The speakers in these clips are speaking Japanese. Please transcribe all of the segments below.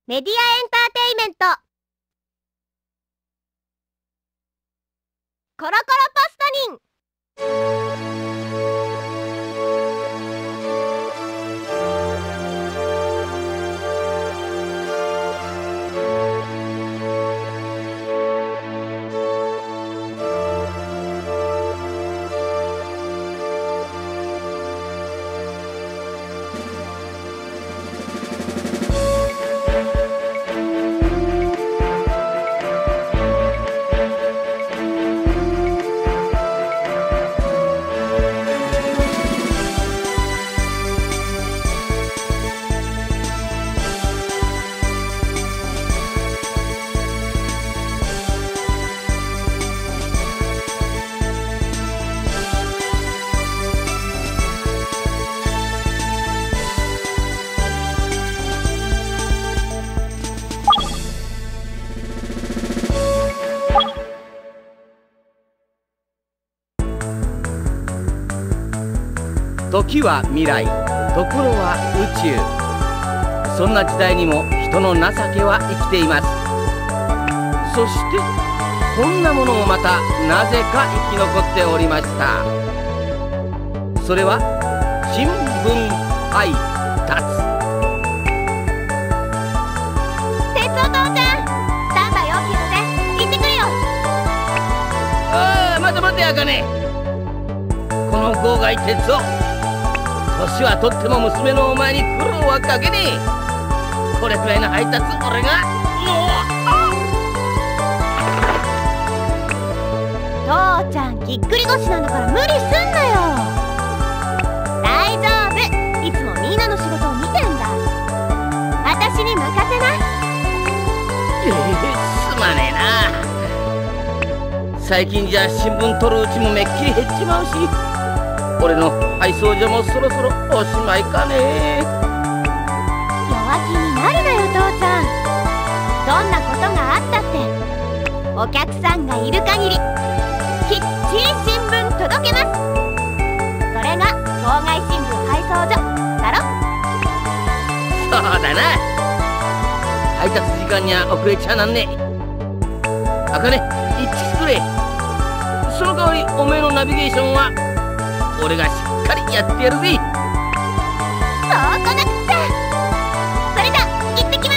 メディアエンターテイメントコロコロポストニン。 時は未来、ところは宇宙。そんな時代にも人の情けは生きています。そしてこんなものもまたなぜか生き残っておりました。それは新聞配達。 鉄お父ちゃん、スタンバイ OK だぜ。行ってくるよ。 ああ、待て待て、あかね。この号外鉄を年はとっても娘のお前に苦労はかけねえ。これくらいの配達俺が父ちゃん、ぎっくり腰なんだから無理すんなよ。大丈夫、いつもみんなの仕事を見てんだ。私に任せな。 すまねえな。最近じゃ新聞取るうちもめっきり減っちまうし、俺の配送所もそろそろおしまいかね。 弱気になるなよ父ちゃん。どんなことがあったってお客さんがいる限りきっちり新聞届けます。それが号外新聞配送所だろ。 そうだな。配達時間には遅れちゃなんねえ。あかね、行ってきてくれ。その代わりおめえのナビゲーションは俺がしっかりやってやるぜ。 そうこなくっちゃ。それじゃ行ってきます。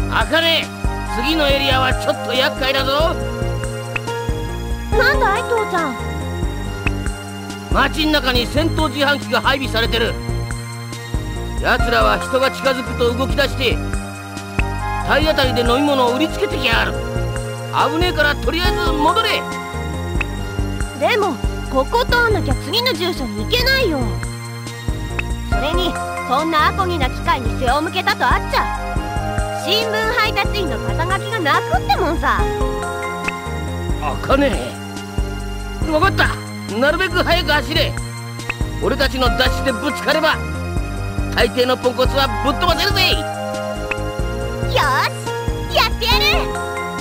あかね、次のエリアはちょっと厄介だぞ。 なんだい父ちゃん。 街の中に戦闘自販機が配備されてる。奴らは人が近づくと動き出して体当たりで飲み物を売りつけてきやがる。危ねえからとりあえず戻れ。 でもここ通んなきゃ次の住所に行けないよ。それにそんなアコギな機械に背を向けたとあっちゃ新聞配達員の肩書きがなくってもんさ。 あかねえ、分かった。なるべく早く走れ。俺たちのダッシュでぶつかれば大抵のポンコツはぶっ飛ばせるぜ。 よーし、やってやる。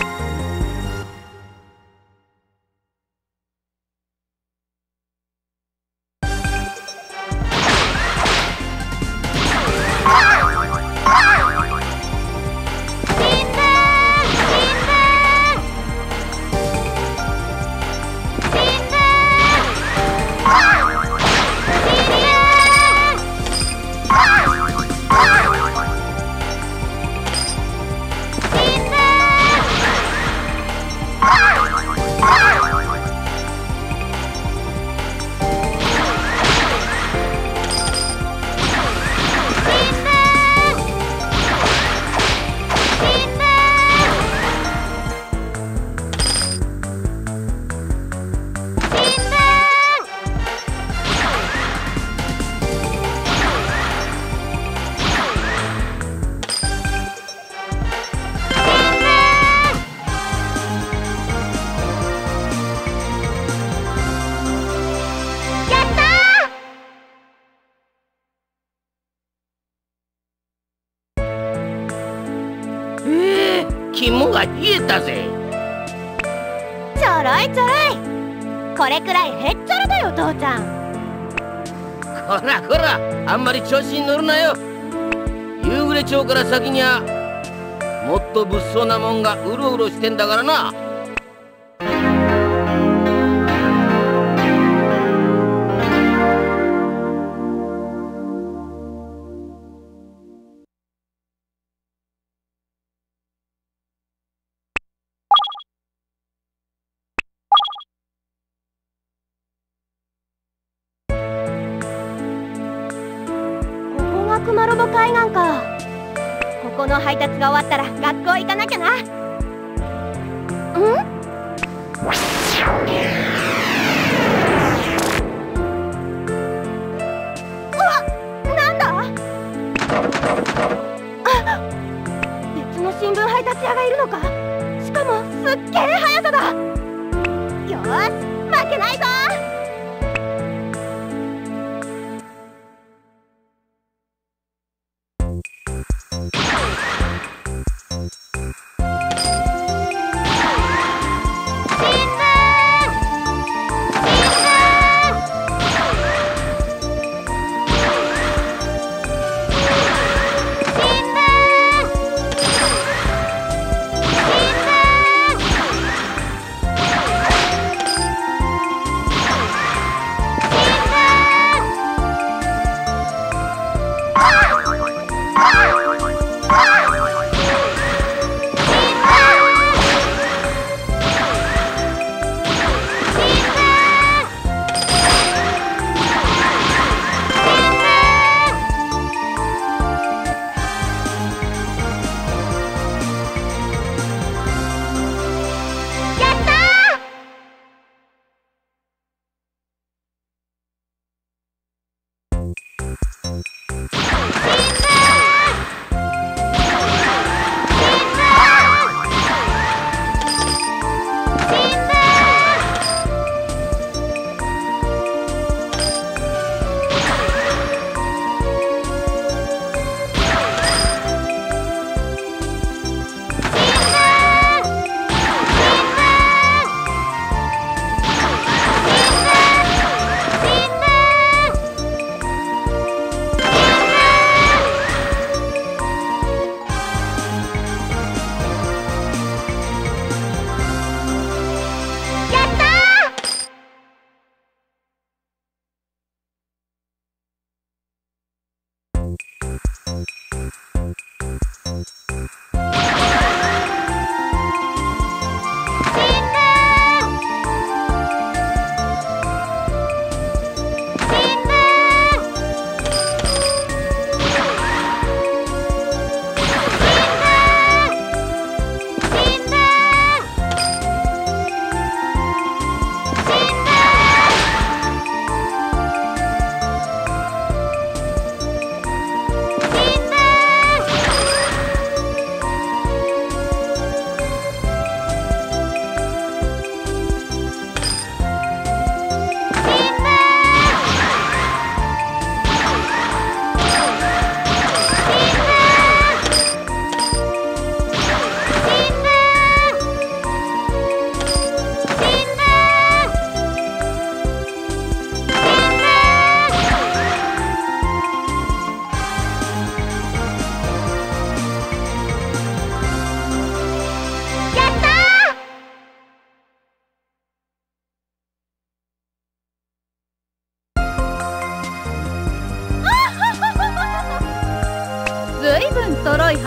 肝が冷えたぜ。 ちょろいちょろい。これくらいへっちゃらだよ父ちゃん。 こらこら、あんまり調子に乗るなよ。夕暮れ町から先にはもっと物騒なもんがうろうろしてんだからな。 熊ロボ海岸か。ここの配達が終わったら学校行かなきゃな。うわ、なんだ。別の新聞配達屋がいるのか。しかもすっげえ速さだ。よーし、負けないぞ。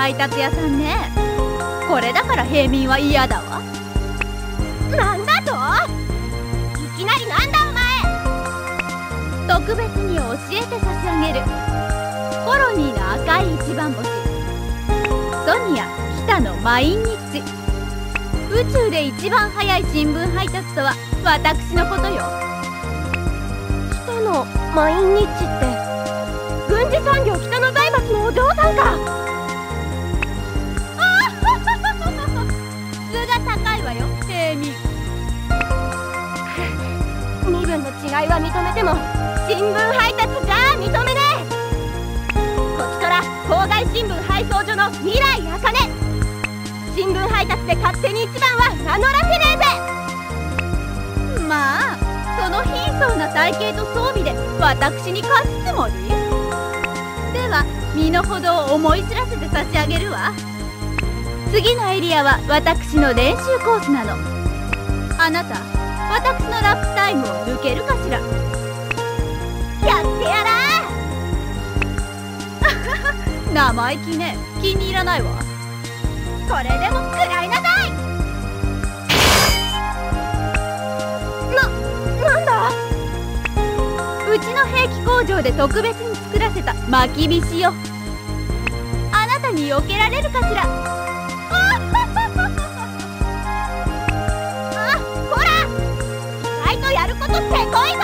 配達屋さんね。これだから平民は嫌だわ。なんだと？いきなりなんだお前。特別に教えて差し上げる。コロニーの赤い一番星、ソニア北の毎日。宇宙で一番早い新聞配達とは私のことよ。北の毎日って軍事産業北の財閥のお嬢さんか。質が高いわよ平民。身分の違いは認めても新聞配達じゃあ認めねえ。こちとら郊外新聞配送所の未来茜。新聞配達で勝手に一番は名乗らせねえぜ。まあその貧相な体型と装備で私に勝つつもり？では身の程を思い知らせて差し上げるわ。次のエリアは私の練習コースなの。あなた私のラップタイムを抜けるかしら。やってやら生意気ね。気に入らないわ。これでも食らいなさい。なんだ？うちの兵器工場で特別に作らせた巻き菱よ。あなたに避けられるかしら。あ、ほら意外とやることせこいぞ。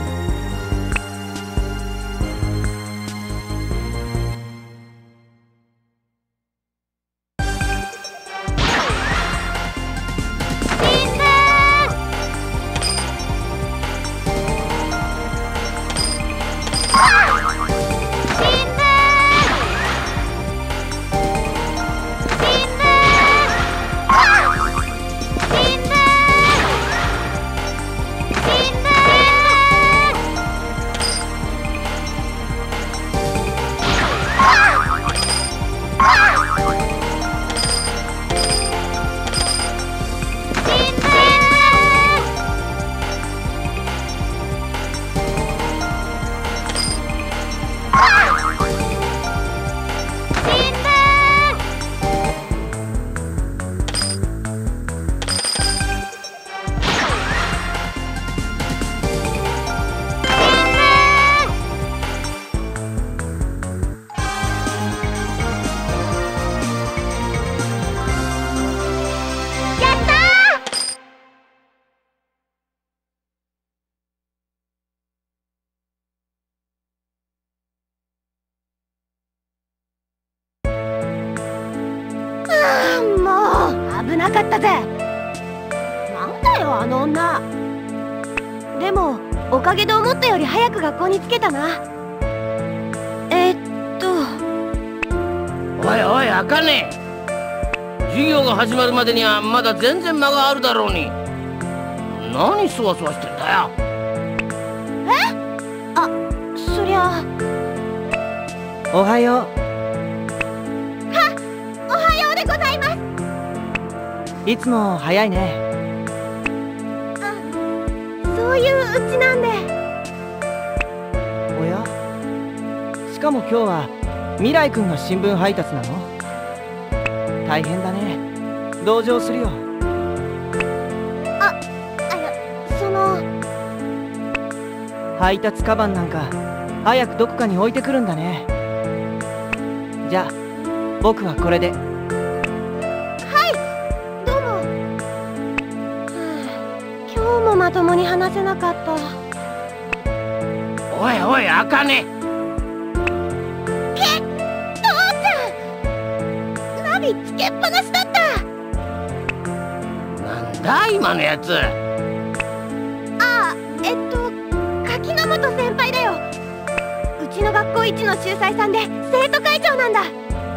危なかったぜ。なんだよあの女。でもおかげで思ったより早く学校に着けたな。 おいおい茜、授業が始まるまでにはまだ全然間があるだろうに。何そわそわしてんだよ。 あ、そりゃ。 おはよう。 おはようでございます。 いつも早いね。 あ、そういううちなんで。 おや？しかも今日は未来くんが新聞配達なの？大変だね。同情するよ。 その配達カバンなんか早くどこかに置いてくるんだね。じゃあ僕はこれで。 今日もまともに話せなかった。 おいおい茜。 父ちゃん、ナビつけっぱなしだった。 なんだ今のやつ。 柿の本先輩だよ。うちの学校一の秀才さんで生徒会長なんだ。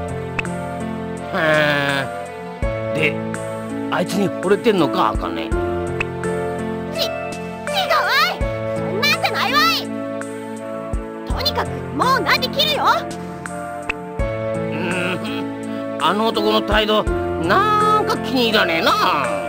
で、あいつに惚れてんのか茜。 違うわい。そんなんじゃないわい。とにかくもうナビ切るよ。 あの男の態度なんか気に入らねえな。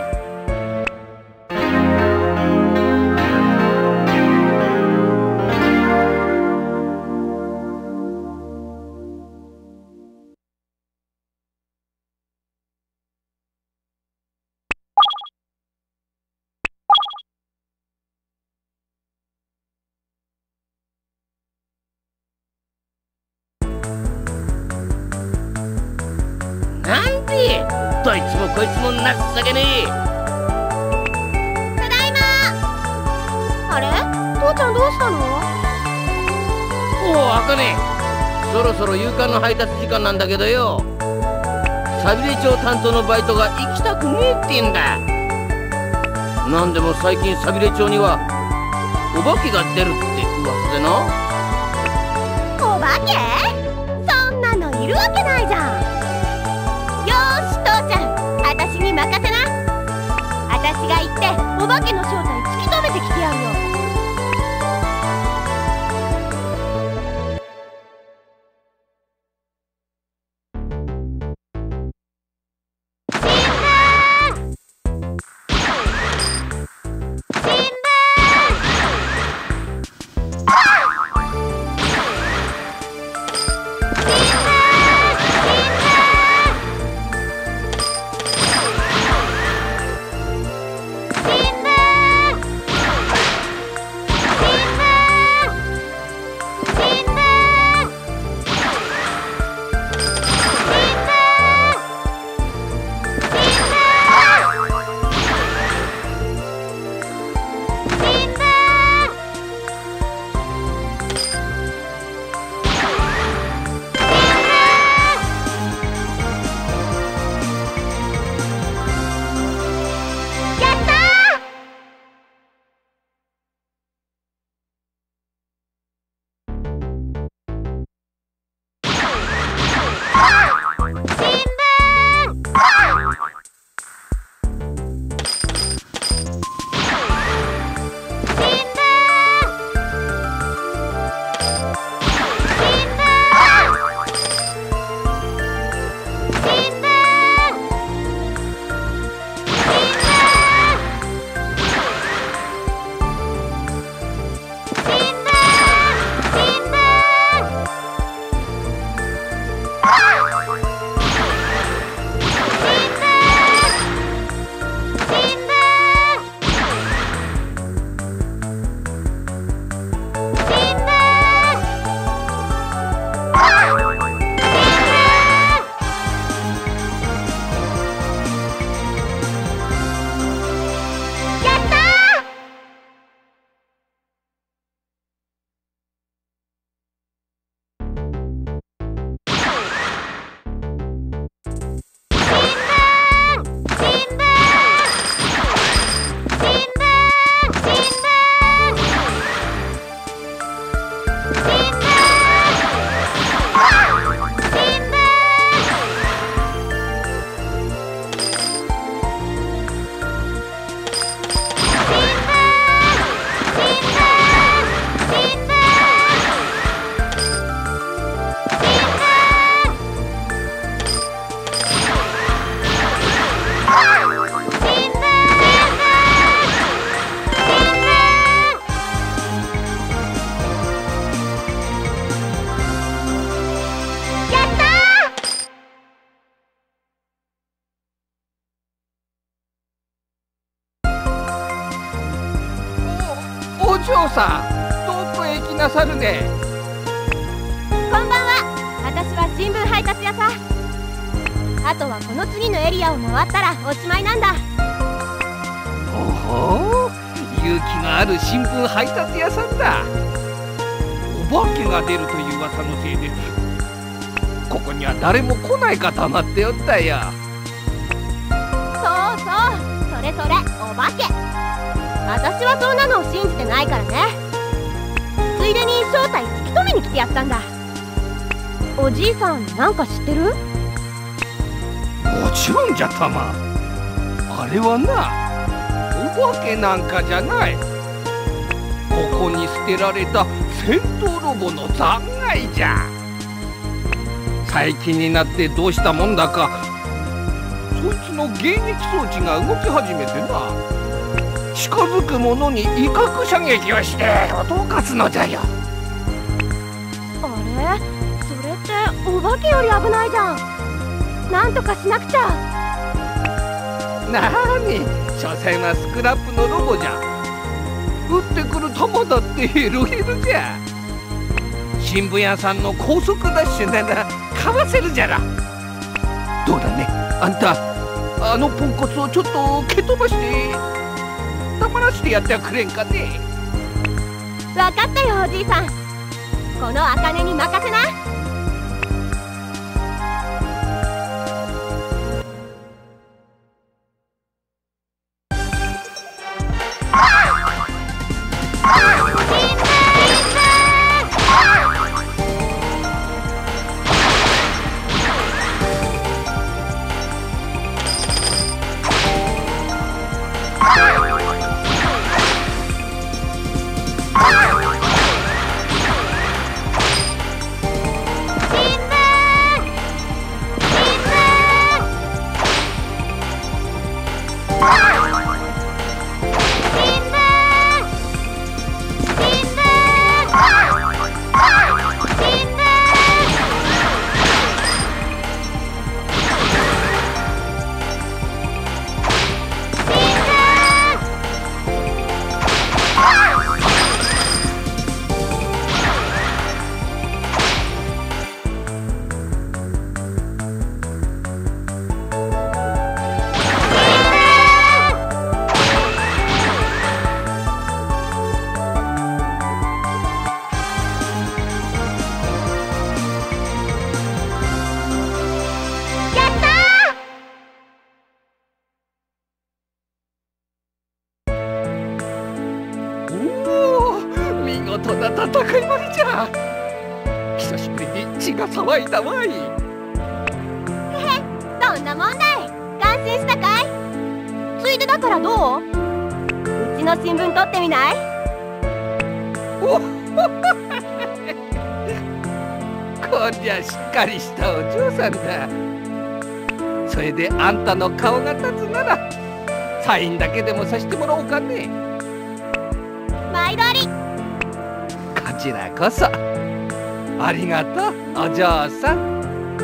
なんでどいつもこいつも情けねえ。 ただいま。あれ、父ちゃんどうしたの？ おお、あかね、そろそろ夕刊の配達時間なんだけどよ。さびれ町担当のバイトが行きたくねえって言うんだ。なんでも最近さびれ町にはお化けが出るって噂でな。 お化け？そんなのいるわけないじゃん。よーし、父ちゃん、あたしに任せな。あたしが行ってお化けの正体突き止めてきてやるよ。 お嬢さん、どこへ行きなさるね。 こんばんは。私は新聞配達屋さ。あとはこの次のエリアを回ったらおしまいなんだ。 おお、勇気のある新聞配達屋さんだ。お化けが出るという噂のせいでここには誰も来ないかと思っておったよ。 そうそう、それそれ、お化け。私はそんなのを信じてないからね。ついでに正体突き止めに来てやったんだ。おじいさん、なんか知ってる？ もちろんじゃたま。あれはな、お化けなんかじゃない。ここに捨てられた戦闘ロボの残骸じゃ。最近になってどうしたもんだか、そいつの迎撃装置が動き始めてな、近づく者に威嚇射撃をして脅かすのじゃよ。 あれ、それってお化けより危ないじゃん。なんとかしなくちゃ。 なーに、所詮はスクラップのロボじゃ。撃ってくる弾だってヘロヘロじゃ。新聞屋さんの高速ダッシュならかわせるじゃら。どそうだね。あんたあのポンコツをちょっと蹴飛ばして黙らせてやってはくれんかね。 わかったよおじいさん。この茜に任せな。 見事な戦いぶりじゃ。久しぶりに血が騒いだわい。 どんなもんだい。感心したかい。ついでだからどう？うちの新聞取ってみない？ おこりゃしっかりしたお嬢さんだ。それであんたの顔が立つならサインだけでもさせてもらおうかね。 毎度あり。 こちらこそありがとうお嬢さん。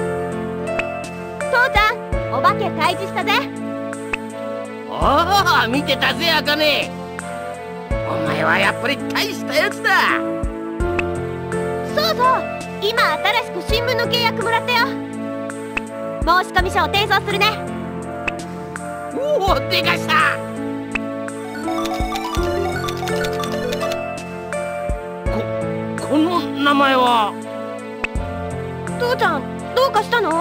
父ちゃん、お化け退治したぜ。 おお、見てたぜ茜。お前はやっぱり大したやつだ。 そうそう、今新しく新聞の契約もらったよ。申込書を提送するね。 おお、でかした。この名前は。 父ちゃん、どうかしたの？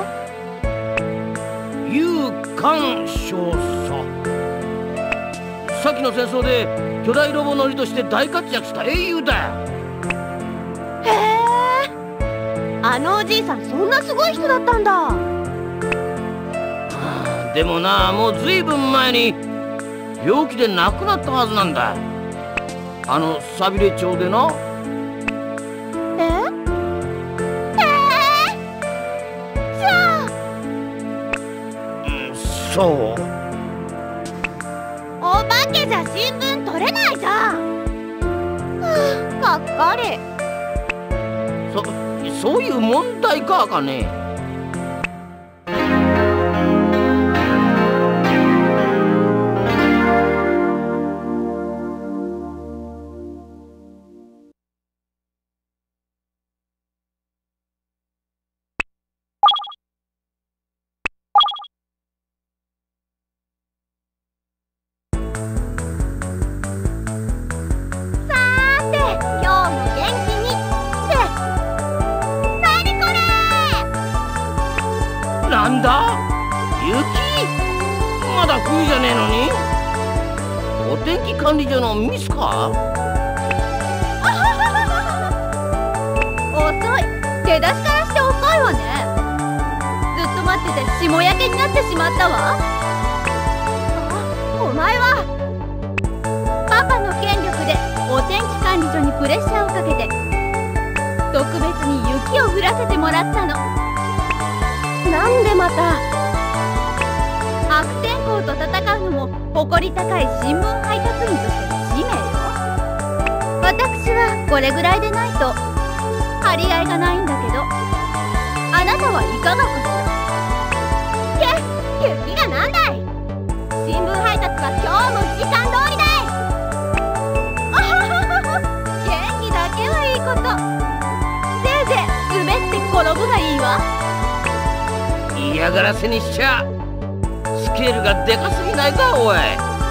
勇敢少佐。さっきの戦争で巨大ロボ乗りとして大活躍した英雄だよ。 へえ、あのおじいさんそんなすごい人だったんだ。 でもな、もうずいぶん前に病気で亡くなったはずなんだ。あのさびれ町でな。そう。 お化けじゃ新聞取れないじゃん。がっかり。 そういう問題か茜。なんだ？雪？まだ冬じゃねえのに？お天気管理所のミスか？ 遅い。出だしからして遅いわね。ずっと待ってて霜焼けになってしまったわ。お前はパパの権力でお天気管理所にプレッシャーをかけて特別に雪を降らせてもらったの。なんでまた。悪天候と戦うのも誇り高い新聞配達員としての使命よ。私はこれぐらいでないと張り合いがないんだけど、あなたはいかがかしら。雪がなんだい。新聞配達は今日も時間通りだい。元気だけはいいこと。せいぜい滑って転ぶがいいわ。 いや嫌がらせにしちゃスケールがでかすぎないかおい。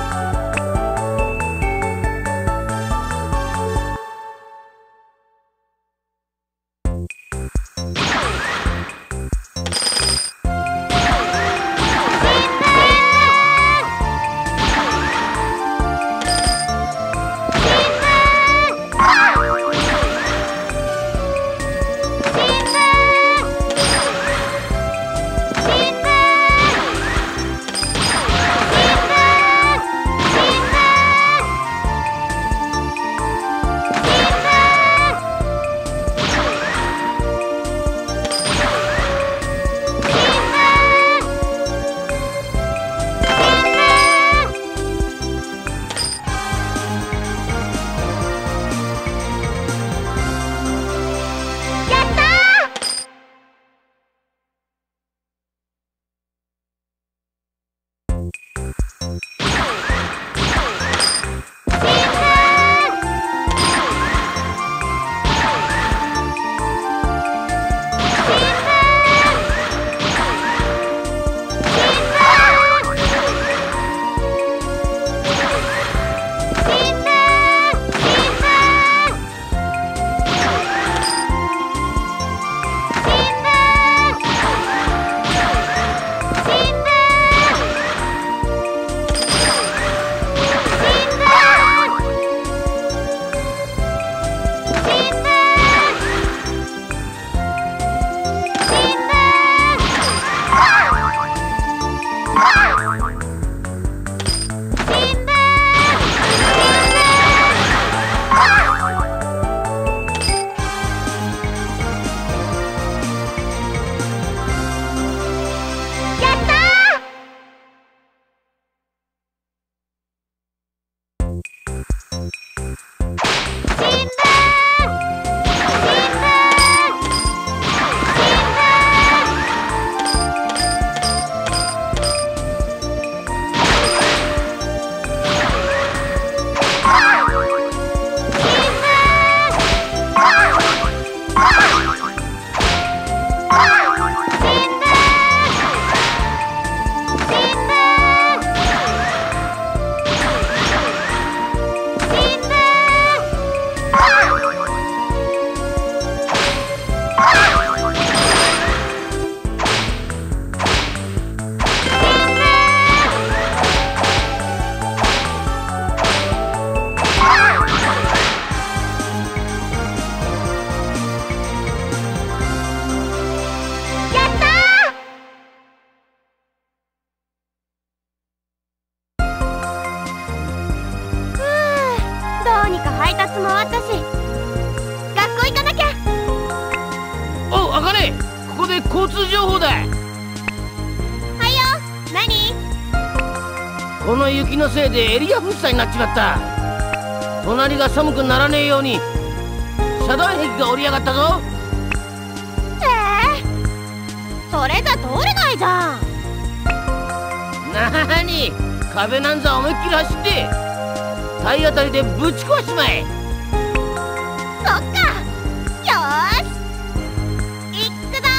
配達も終わったし学校行かなきゃ。 おう、あかね、ここで交通情報だ。 はいよ。何？ この雪のせいでエリア封鎖になっちまった。隣が寒くならねえように遮断壁が折り上がったぞ。 それじゃ通れないじゃん。 なに、壁なんざ思いっきり走って体当たりでぶち壊しまえ。 そっか、よーし、いくぞ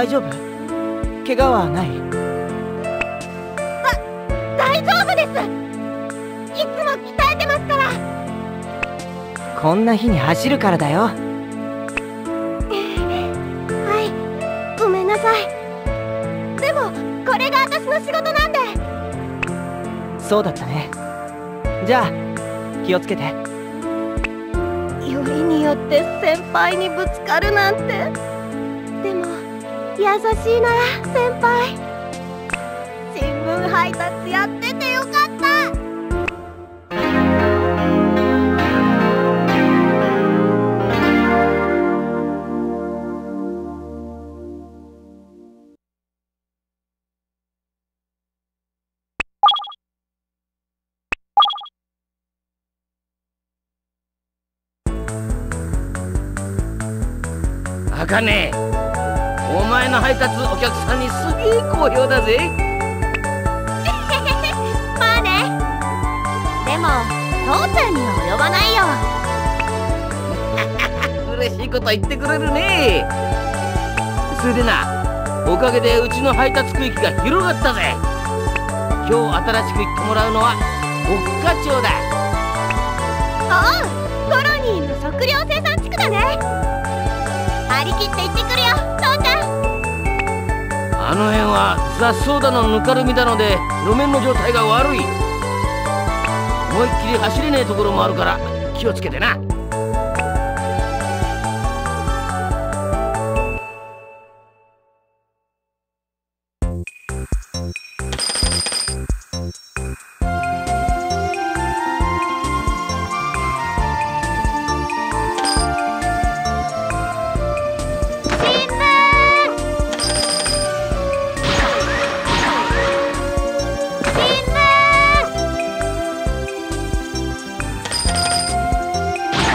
大丈夫？怪我はない？ 大丈夫です。いつも鍛えてますから。 こんな日に走るからだよ。 はい、ごめんなさい。でもこれが私の仕事なんで。 そうだったね。じゃあ気をつけて。 よりによって先輩にぶつかるなんて。でも優しいな先輩。新聞配達やっててよかった。 あかね、お前の配達お客さんにすげえ好評だぜ。 まあね。でも父ちゃんには及ばないよ。 嬉しいこと言ってくれるね。それでな、おかげでうちの配達区域が広がったぜ。今日新しく行ってもらうのは牧歌町だ。 おう、コロニーの食料生産地区だね。張り切って行ってくるよ父ちゃん。 あの辺は雑草だのぬかるみだので路面の状態が悪い。思いっきり走れねえところもあるから気をつけてな。 新聞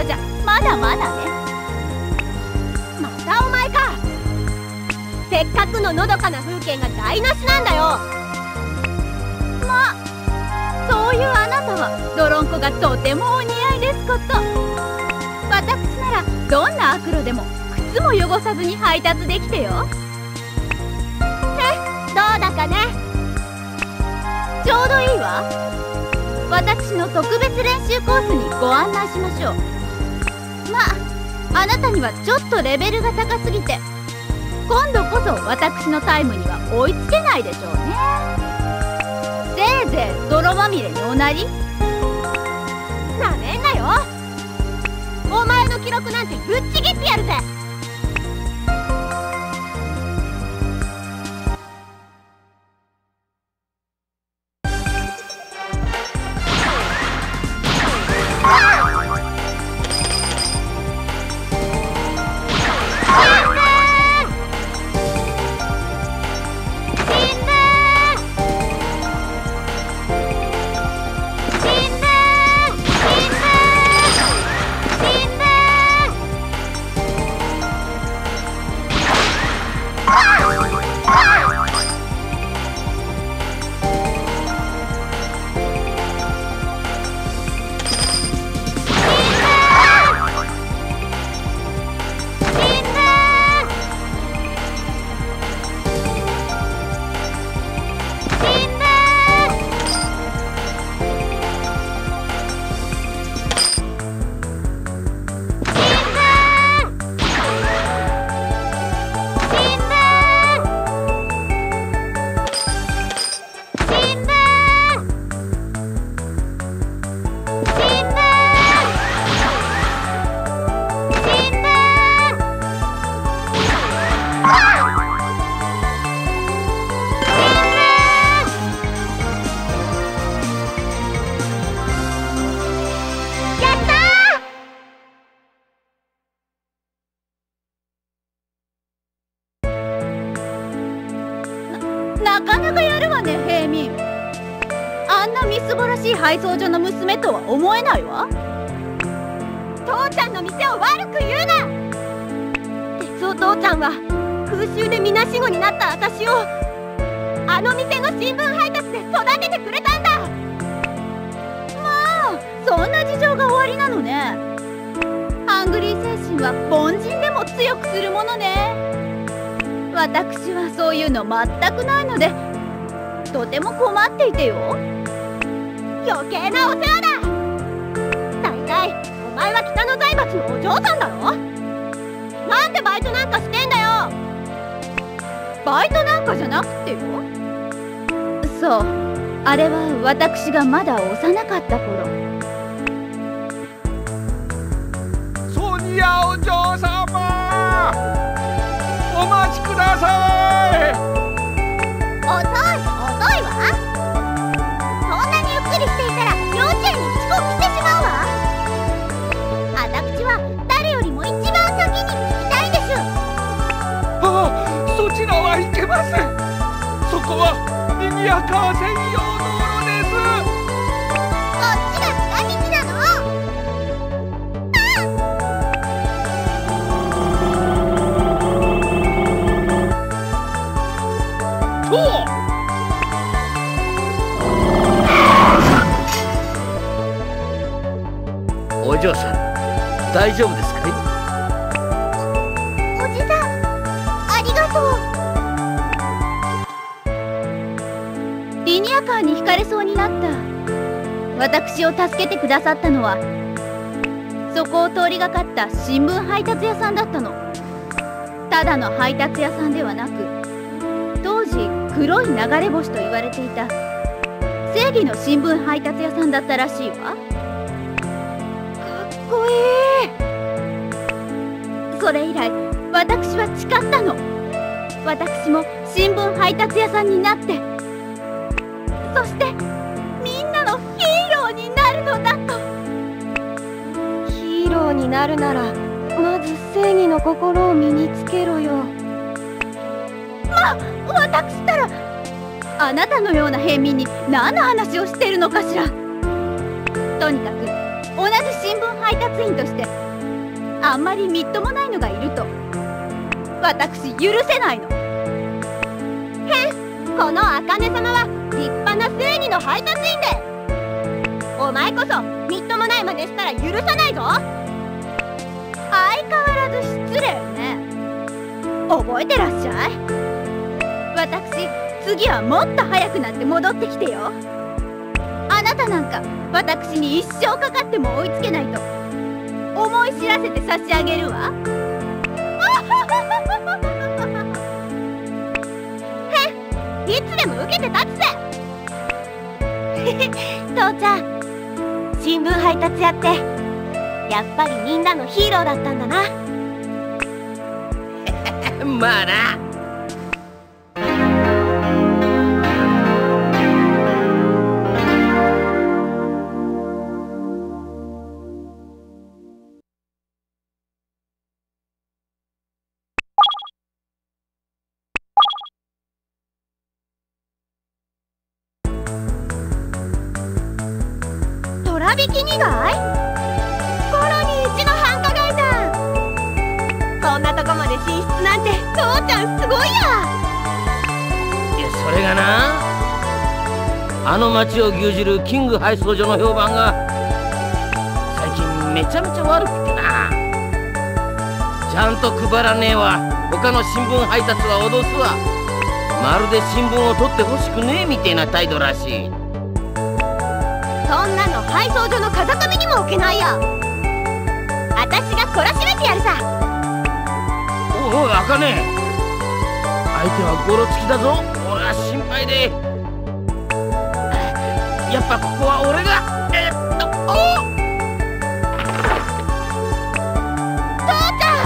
ろじゃまだまだね。またお前か。せっかくののどかな風景が台無しなんだよ。まあそういうあなたは泥んこがとてもお似合いですこと。私ならどんな悪路でも靴も汚さずに配達できてよ。どうだかね。ちょうどいいわ。私の特別練習コースにご案内しましょう。まああなたにはちょっとレベルが高すぎて今度こそ私のタイムには追いつけないでしょうね。せいぜい泥まみれにおなり。なめんなよ。お前の記録なんてぶっちぎってやるぜ。なかなかやるわね、平民。あんなみすぼらしい配送所の娘とは思えないわ。父ちゃんの店を悪く言うな。鉄夫父ちゃんは空襲でみなしごになった私をあの店の新聞配達で育ててくれたんだ。まあそんな事情が終わりなのね。ハングリー精神は凡人でも強くするものね。私はそういうの全くないのでとても困っていてよ。余計なお世話だ。大体お前は北の財閥のお嬢さんだろ。なんでバイトなんかしてんだよ。バイトなんかじゃなくてよ。そう、あれは私がまだ幼かった頃。 ソニアお嬢様、お待ちください。 遅いわ。そんなにゆっくりしていたら幼稚園に遅刻してしまうわ。私は誰よりも一番先に着きたいんです。 ああ、そちらは行けません。そこはにぎやか専用道路です。 こっちが近道なの。 お嬢さん、大丈夫ですかい？ おじさん、ありがとう。リニアカーにひかれそうになった私を助けてくださったのはそこを通りがかった新聞配達屋さんだったの。ただの配達屋さんではなく、当時黒い流れ星と言われていた正義の新聞配達屋さんだったらしいわ。かっこいい。それ以来私は誓ったの。私も新聞配達屋さんになって、そしてみんなのヒーローになるのだと。 ヒーローになるならまず正義の心を身につけろよ。 私ったらあなたのような平民に何の話をしてるのかしら。とにかく同じ新聞配達員としてあんまりみっともないのがいると私許せないの。へん、この茜様は立派な正義の配達員で、お前こそみっともない真似したら許さないぞ。相変わらず失礼ね。覚えてらっしゃい。私次はもっと早くなって戻ってきてよ。あなたなんか私に一生かかっても追いつけないと思い知らせて差し上げるわ。へっ、いつでも受けて立つぜ。父ちゃん、新聞配達やってやっぱりみんなのヒーローだったんだな。 まあな。 虎引き2害？コロニー1の繁華街じゃん。こんなとこまで進出なんて父ちゃんすごいや。 いや、それがな、あの町を牛耳るキング配送所の評判が最近めちゃめちゃ悪くてな。ちゃんと配らねえわ、他の新聞配達は脅すわ、まるで新聞を取ってほしくねえみてえな態度らしい。 そんなの配送所の風上にも置けないよ。私が懲らしめてやるさ。 おい、あかね、相手はゴロつきだぞ。俺は心配で。やっぱここは俺が父ちゃん。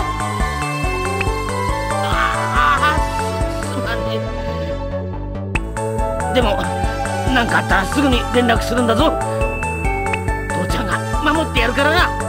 すまねえ。でも何かあったらすぐに連絡するんだぞ。父ちゃんが守ってやるからな。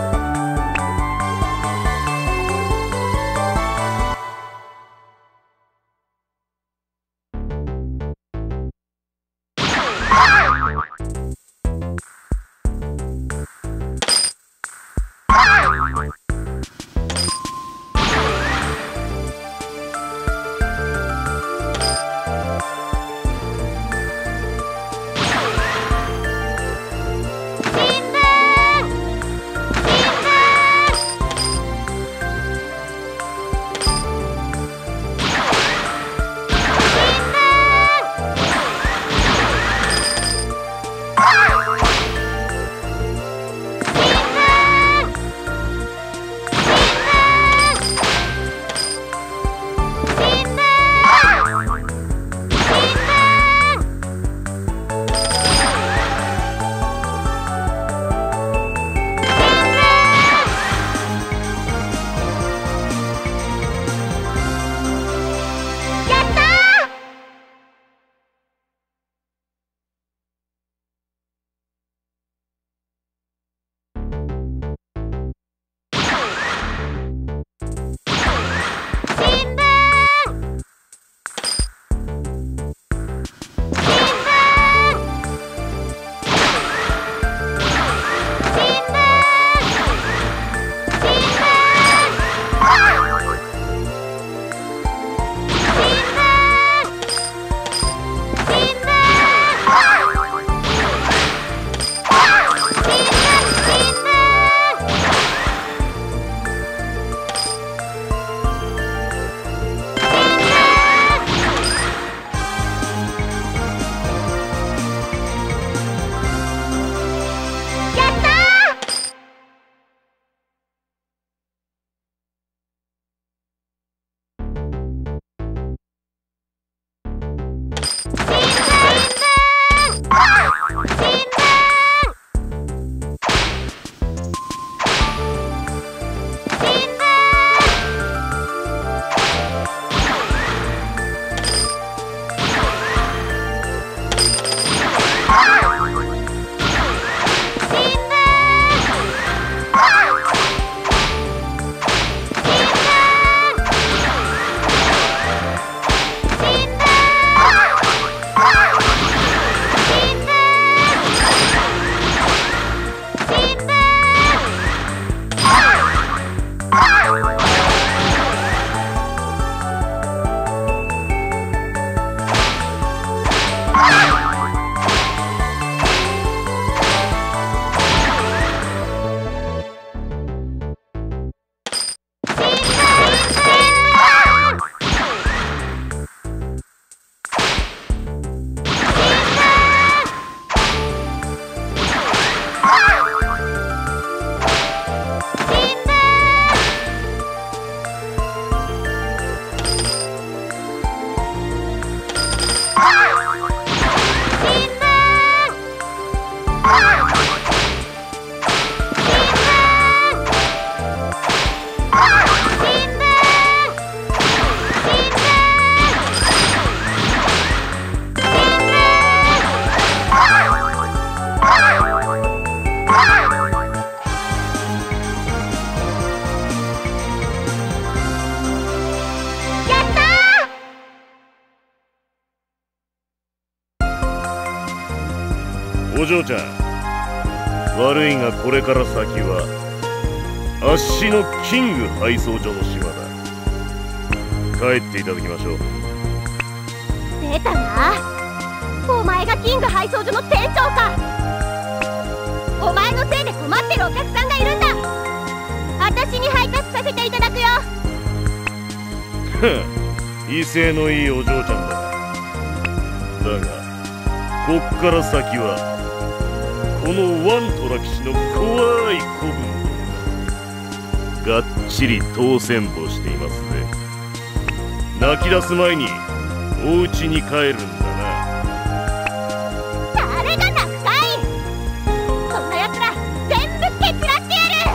嬢ちゃん、悪いがこれから先はあっしのキング配送所の島だ。帰っていただきましょう。 出たな。お前がキング配送所の店長か。お前のせいで困ってるお客さんがいるんだ。私に配達させていただくよ。 威勢のいいお嬢ちゃんだ。だがこっから先はこのワントラ騎士の怖い子分がっちり当選簿していますぜ。泣き出す前にお家に帰るんだな。 誰が泣くかい。そんな奴ら全部蹴散らしてやる。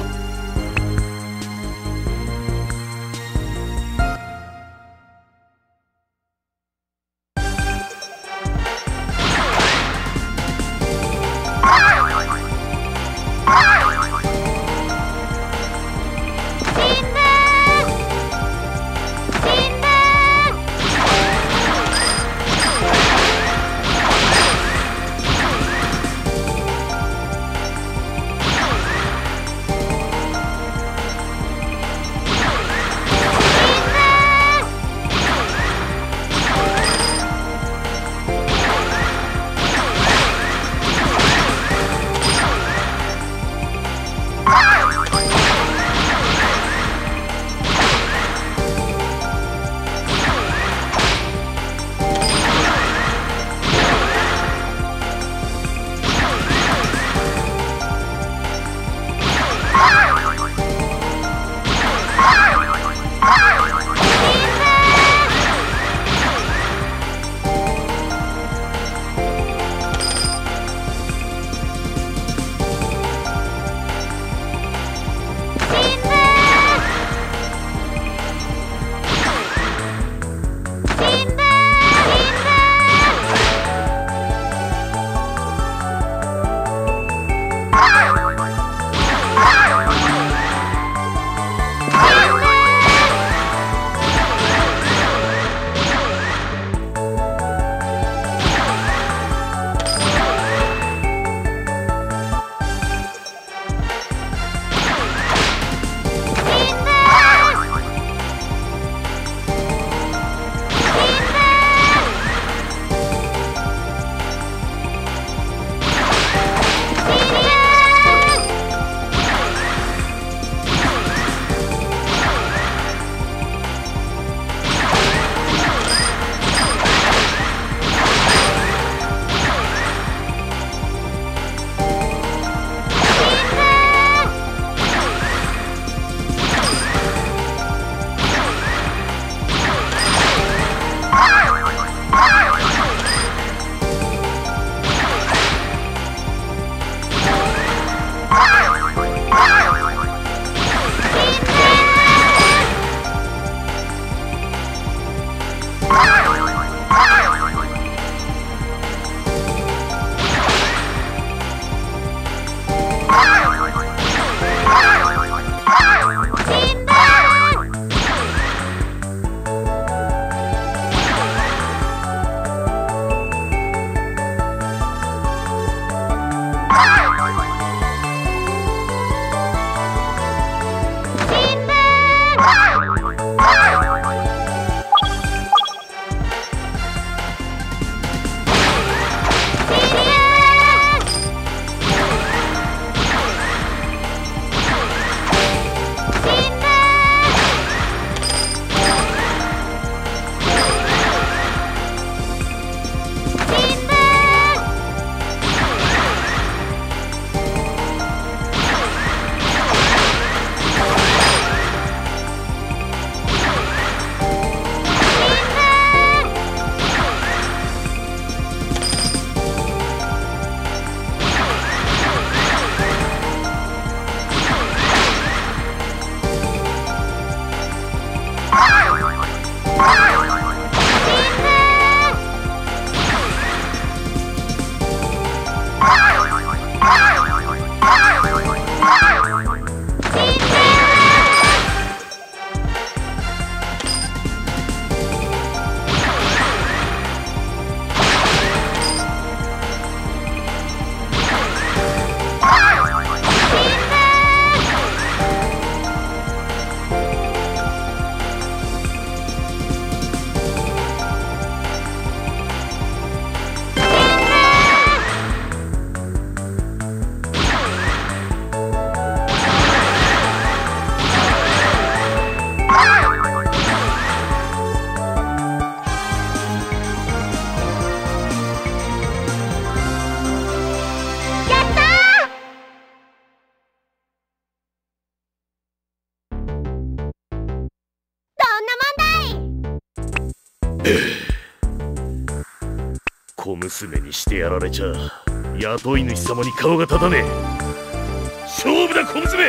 小娘にしてやられちゃ雇い主様に顔が立たねえ。勝負だ小娘。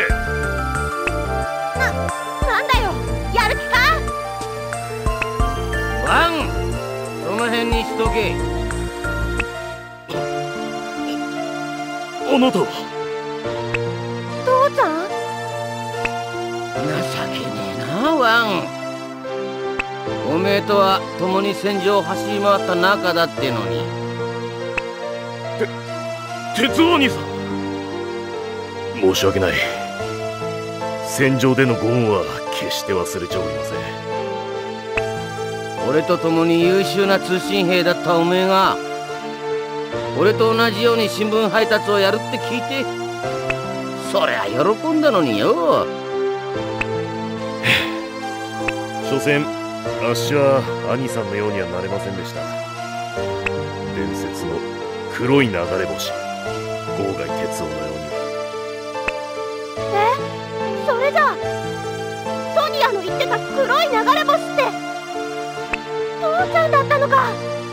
なんだよ、やる気か。 ワン、その辺にしとけ。 あなたは父ちゃん。 情けねえなワン。おめえとは共に戦場を走り回った仲だってのに。 鉄夫兄さん、申し訳ない。戦場でのご恩は決して忘れちゃおりません。 俺と共に優秀な通信兵だったおめえが俺と同じように新聞配達をやるって聞いて、そりゃ喜んだのによ。 所詮あっしは兄さんのようにはなれませんでした。伝説の黒い流れ星郷外哲夫のようには。 それじゃあソニアの言ってた黒い流れ星って父ちゃんだったのか。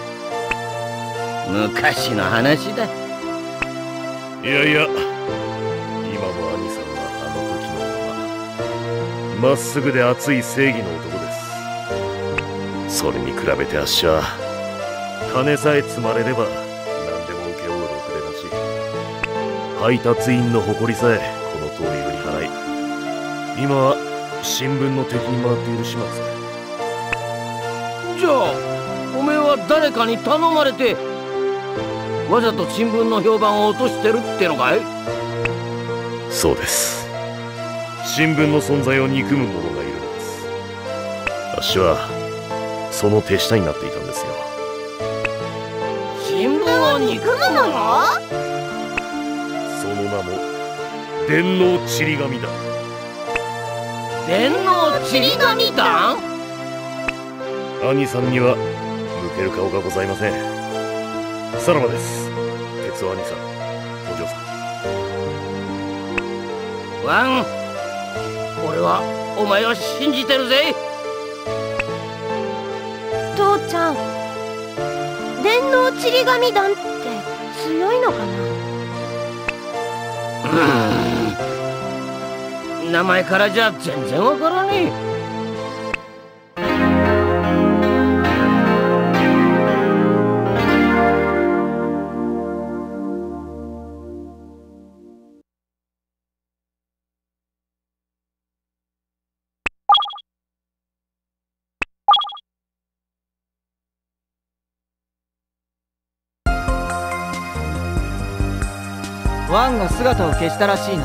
昔の話だ。 いやいや、今も兄さんはあの時のまままっすぐで熱い正義の男です。それに比べてあっしは金さえ積まれれば何でも請け負うろくでなし、配達員の誇りさえこの通り売り払い、今は新聞の敵に回っている始末。 じゃあおめえは誰かに頼まれてわざと新聞の評判を落としてるってのかい？ そうです。新聞の存在を憎む者がいるのです。あっしはその手下になっていたんですよ。 新聞を憎む者？ その名も電脳ちり紙だ。 電脳ちり紙団？ 兄さんには向ける顔がございません。さらばです、鉄夫兄さん、お嬢さん。 ワン、俺はお前を信じてるぜ。 父ちゃん、電脳ちり紙団って強いのかな。 名前からじゃ全然わからねえ。 ワンが姿を消したらしいな。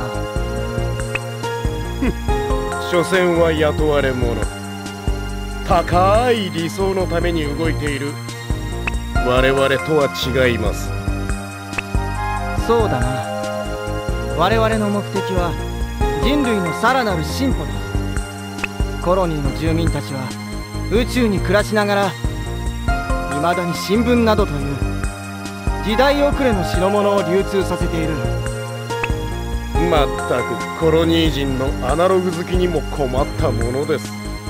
所詮は雇われ者。高い理想のために動いている我々とは違います。 そうだな。我々の目的は人類のさらなる進歩だ。コロニーの住民たちは宇宙に暮らしながら未だに新聞などという時代遅れの代物を流通させている。 まったくコロニー人のアナログ好きにも困ったものです。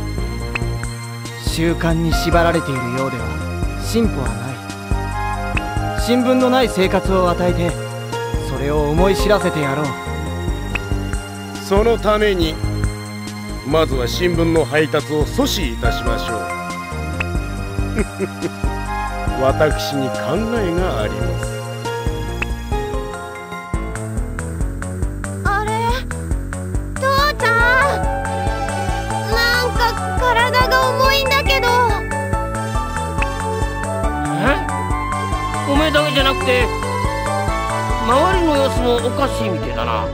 習慣に縛られているようでは進歩はない。新聞のない生活を与えてそれを思い知らせてやろう。 そのためにまずは新聞の配達を阻止いたしましょう。私に考えがあります。 あれ、父ちゃん、なんか体が重いんだけど。 おめえだけじゃなくて周りの様子もおかしいみてえだな。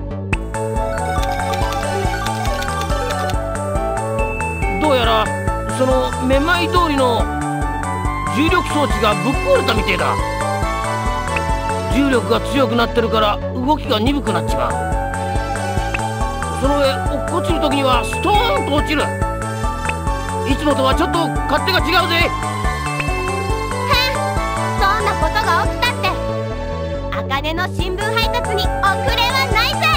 どうやらそのめまい通りの重力装置がぶっ壊れたみてえだ。重力が強くなってるから動きが鈍くなっちまう。その上落っこちる時にはストーンと落ちる。いつもとはちょっと勝手が違うぜ。 そんなことが起きたって茜の新聞配達に遅れはないぜ。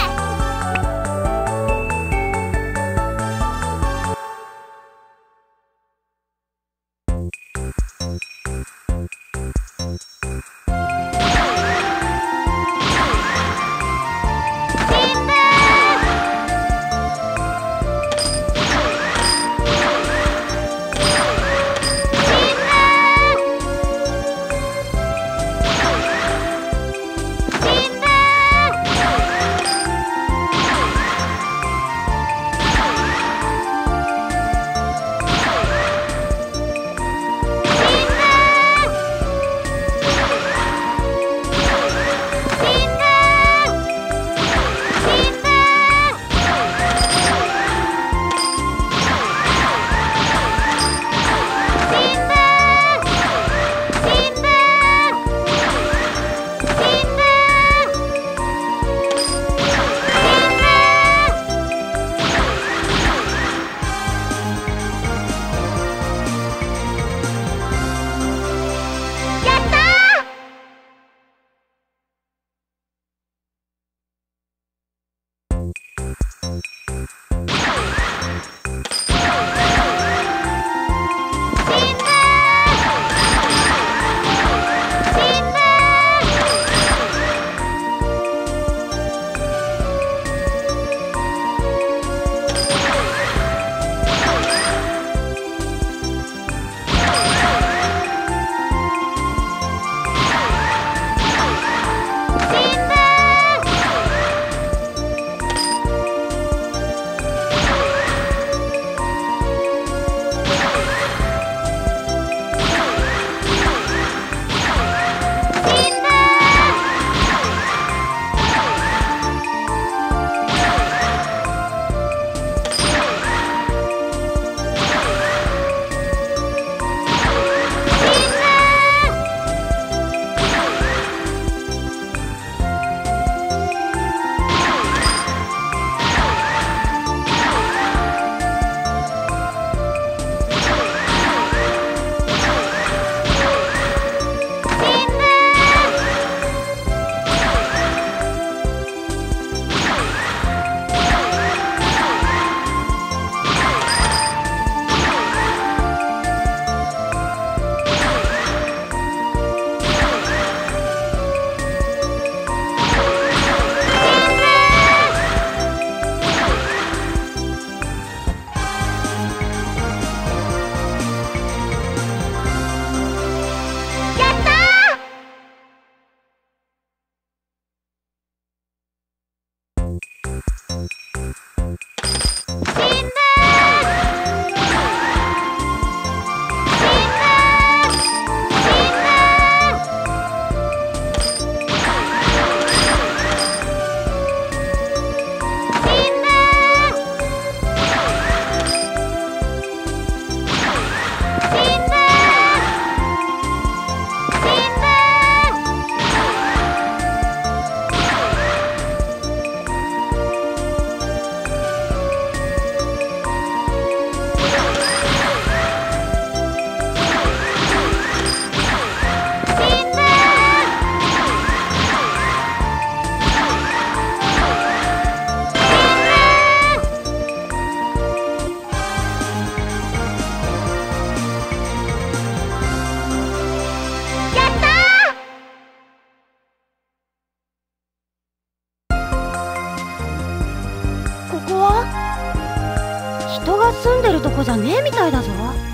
住んでるとこじゃねえみたいだぞ。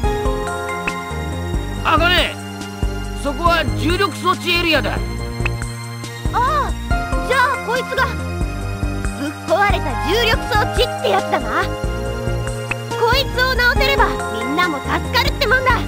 あかね、そこは重力装置エリアだ。 ああ、じゃあこいつがぶっ壊れた重力装置ってやつだな。こいつを直せればみんなも助かるってもんだ。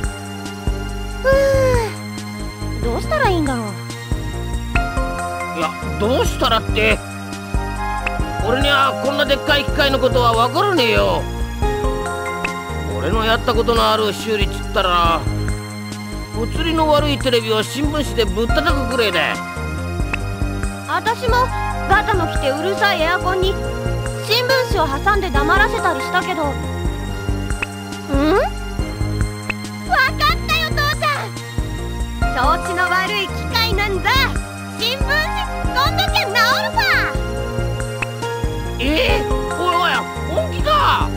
どうしたらいいんだろう。 いや、どうしたらって、俺にはこんなでっかい機械のことは分からねえよ。俺のやったことのある修理っつったら、写りの悪いテレビを新聞紙でぶったたくくらいだ。 私もガタの来てうるさいエアコンに新聞紙を挟んで黙らせたりしたけど。わかったよ父ちゃん、調子の悪い機械なんだ。新聞紙突っ込んどきゃ治るさ。 おいおい、本気か。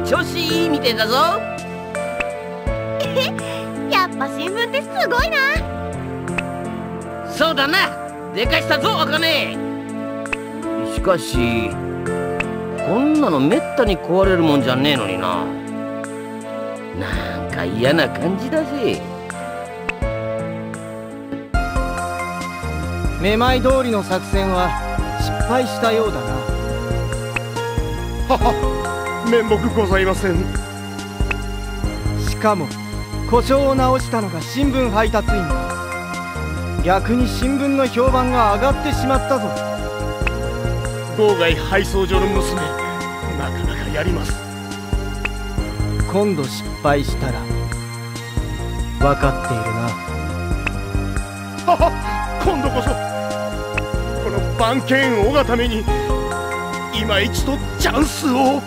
調子いいみてえだぞ。 やっぱ新聞ってすごいな。 そうだな、でかしたぞ茜。しかしこんなのめったに壊れるもんじゃねえのにな。なんか嫌な感じだぜ。 めまい通りの作戦は失敗したようだな。 はは、面目ございません。 しかも故障を直したのが新聞配達員だ。逆に新聞の評判が上がってしまったぞ。 号外配送所の娘、なかなかやります。 今度失敗したら分かっているな。 はは、今度こそこの番犬王がために今一度チャンスを。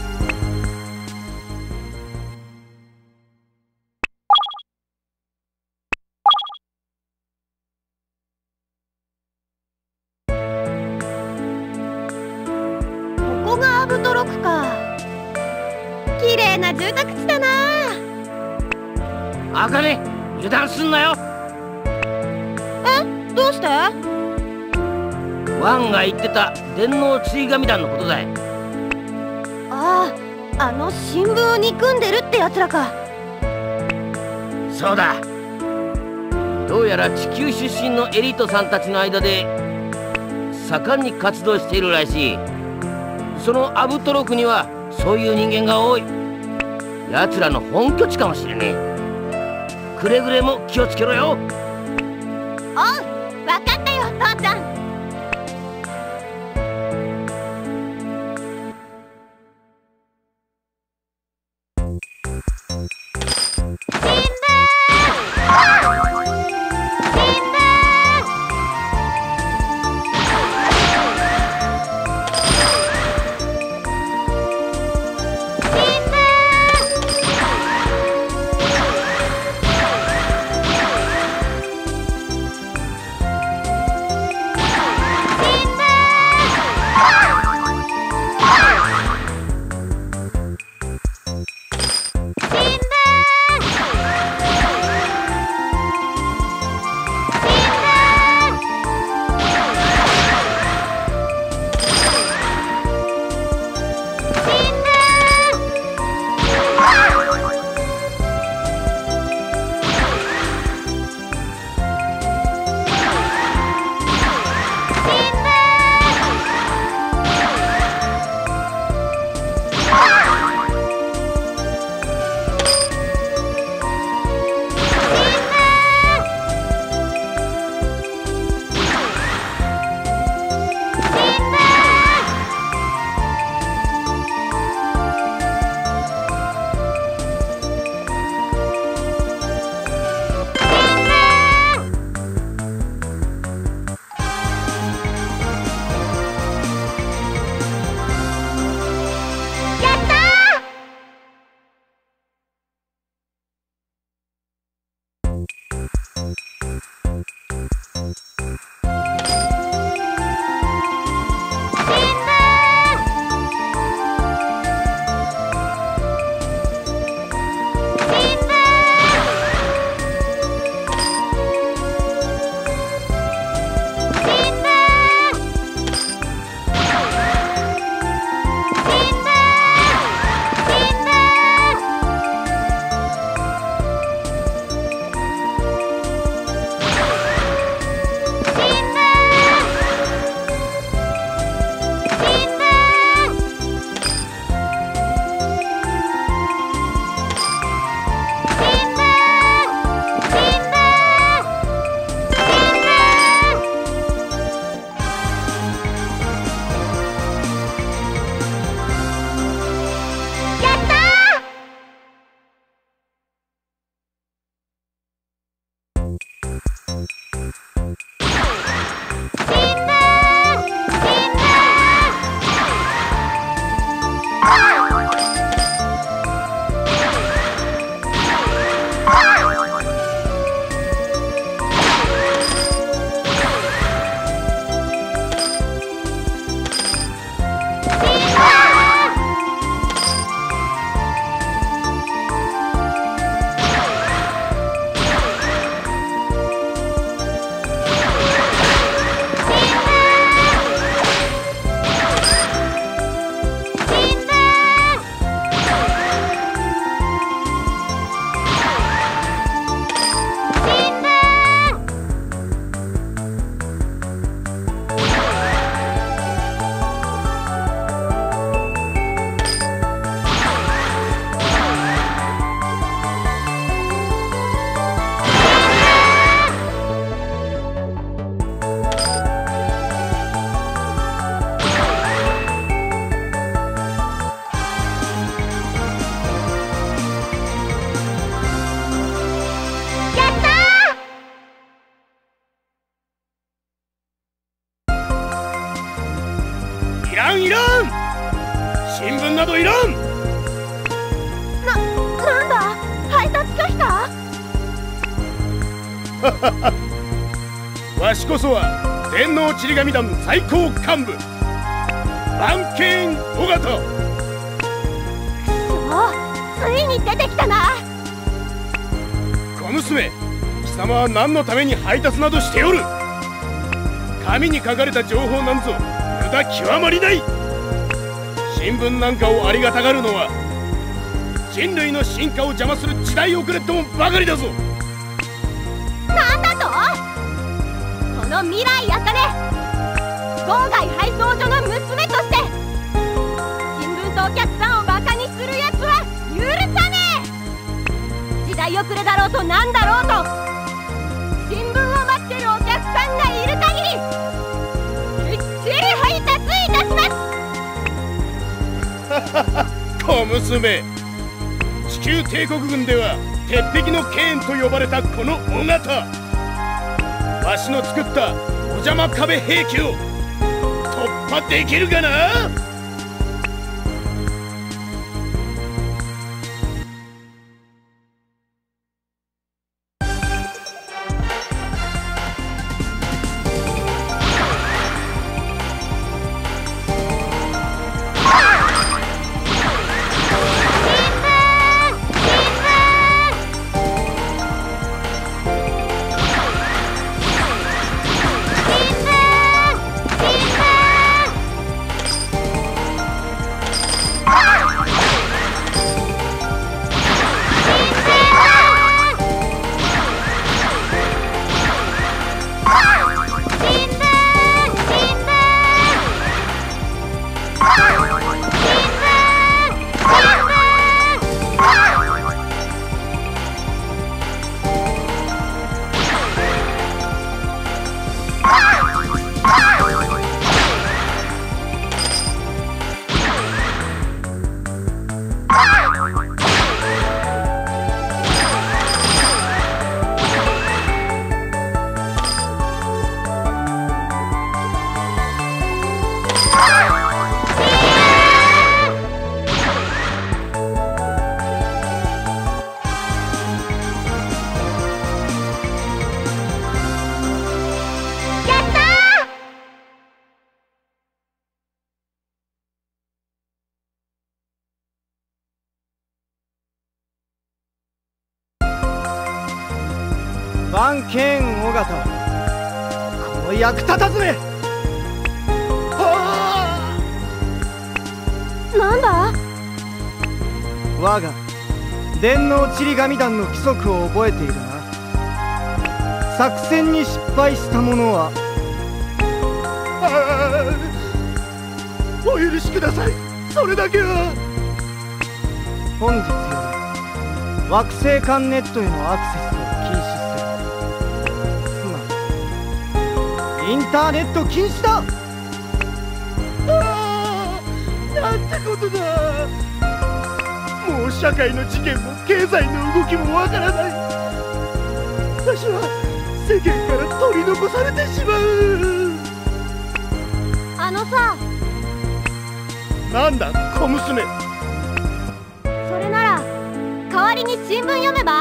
ここがアブトロクか。綺麗な住宅地だな。 茜、油断すんなよ。 え、どうして？ ワンが言ってた電脳追神団のことだよ。 ああ、あの新聞を憎んでるってやつらか。 そうだ、どうやら地球出身のエリートさんたちの間で盛んに活動しているらしい。そのアブトロクにはそういう人間が多い。奴らの本拠地かもしれねえ。くれぐれも気をつけろよ。 おう、わかったよ父ちゃん。 わしこそは天皇ちり紙団最高幹部番犬尾形。 ついに出てきたな。 小娘、貴様は何のために配達などしておる。紙に書かれた情報なんぞ無駄極まりない。新聞なんかをありがたがるのは人類の進化を邪魔する時代遅れともばかりだぞ。 なんだと？この未来茜、郊外配送所の娘として新聞とお客さんをバカにするやつは許さねえ。時代遅れだろうとなんだろうと新聞を待ってるお客さんがいる限りきっちり配達いたします。小娘、地球帝国軍では鉄壁の剣と呼ばれたこの尾形、わしの作ったお邪魔壁兵器を突破できるかな。 番犬尾形、この役立たずめ。 なんだ？ 我が電脳ちり紙団の規則を覚えているな。作戦に失敗した者はお許しください。それだけは。 本日より惑星間ネットへのアクセスを禁止する。つまりインターネット禁止だ。 なんてことだ。もう社会の事件も経済の動きもわからない。私は世間から取り残されてしまう。 あのさ。 なんだ小娘。 それなら代わりに新聞読めば？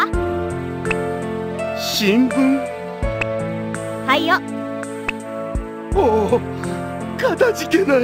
新聞？ はいよ。 おお、かたじけない。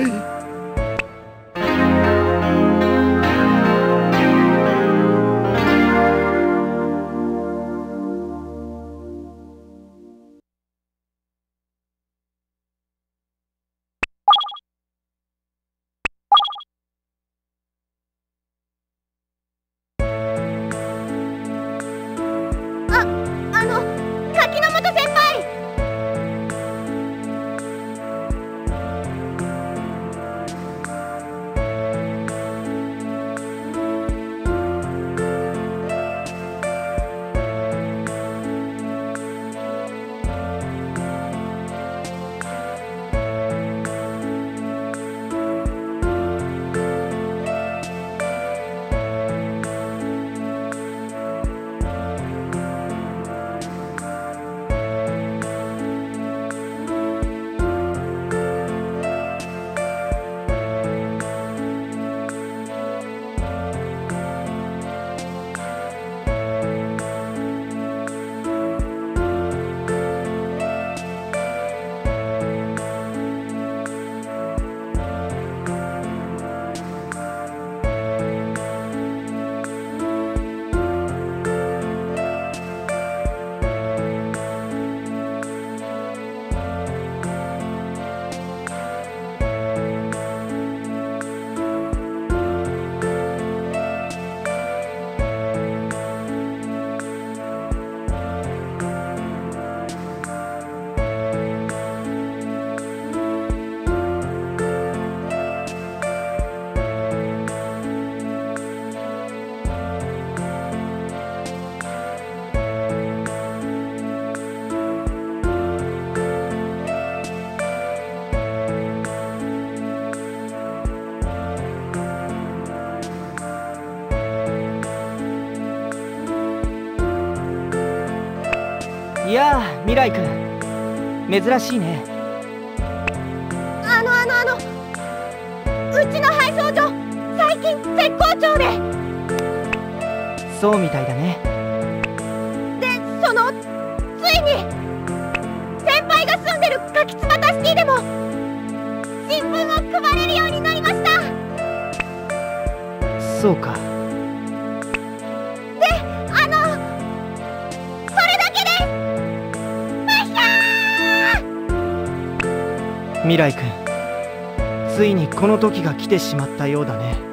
柿の本先輩。 いやあ、未来くん、珍しいね。 うちの配送所最近絶好調で。 そうみたいだね。 で、ついに先輩が住んでる柿つばたシティでも新聞を配れるようになりました。 そうか。 で、それだけです。マヒャー！ 未来くん、ついにこの時が来てしまったようだね。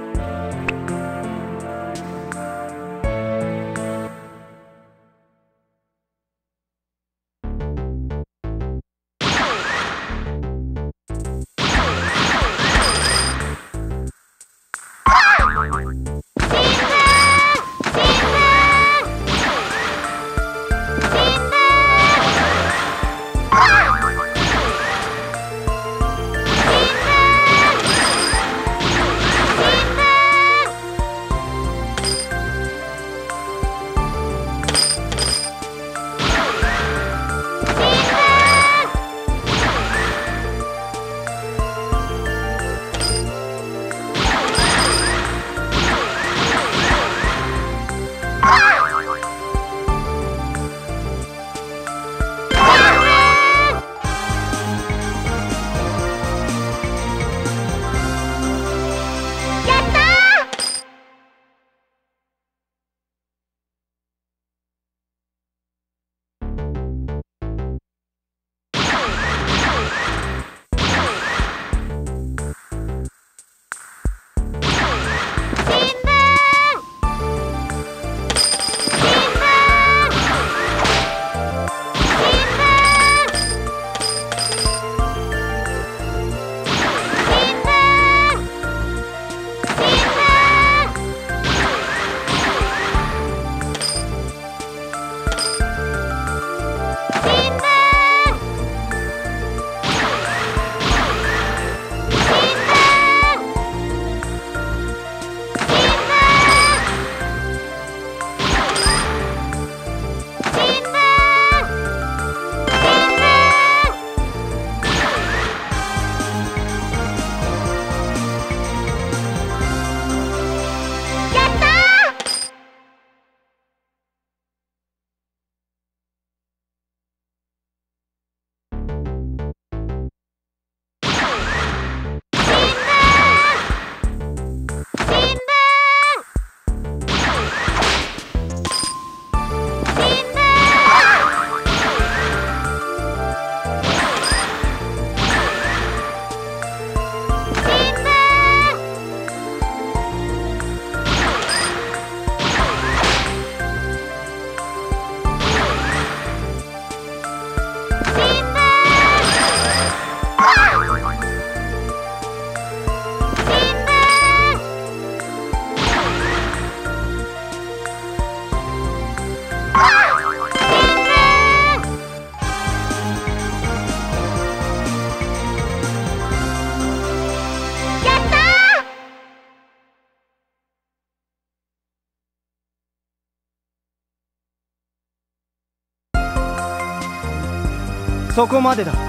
そこまでだ。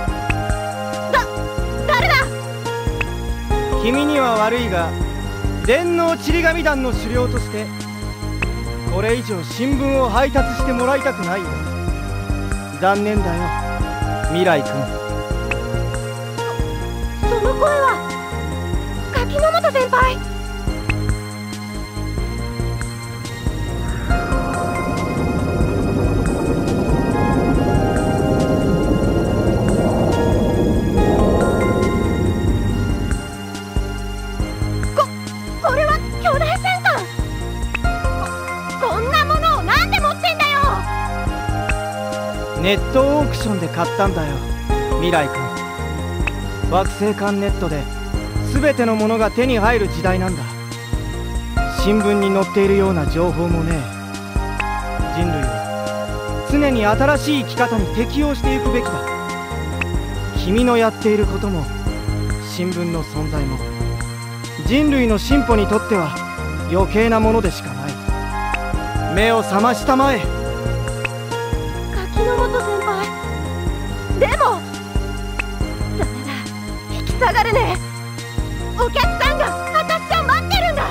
誰だ？ 君には悪いが、電脳ちり紙団の首領としてこれ以上新聞を配達してもらいたくないんだ。残念だよ、未来君。 その声は柿の本先輩。これは巨大戦艦。こんなものをなんで持ってんだよ。 ネットオークションで買ったんだよ、未来君。惑星間ネットで全てのものが手に入る時代なんだ。新聞に載っているような情報もね。人類は常に新しい生き方に適応していくべきだ。君のやっていることも新聞の存在も人類の進歩にとっては余計なものでしかない。目を覚ましたまえ。 柿のでもダメだ、引き下がるね。お客さんが私を待ってるんだ。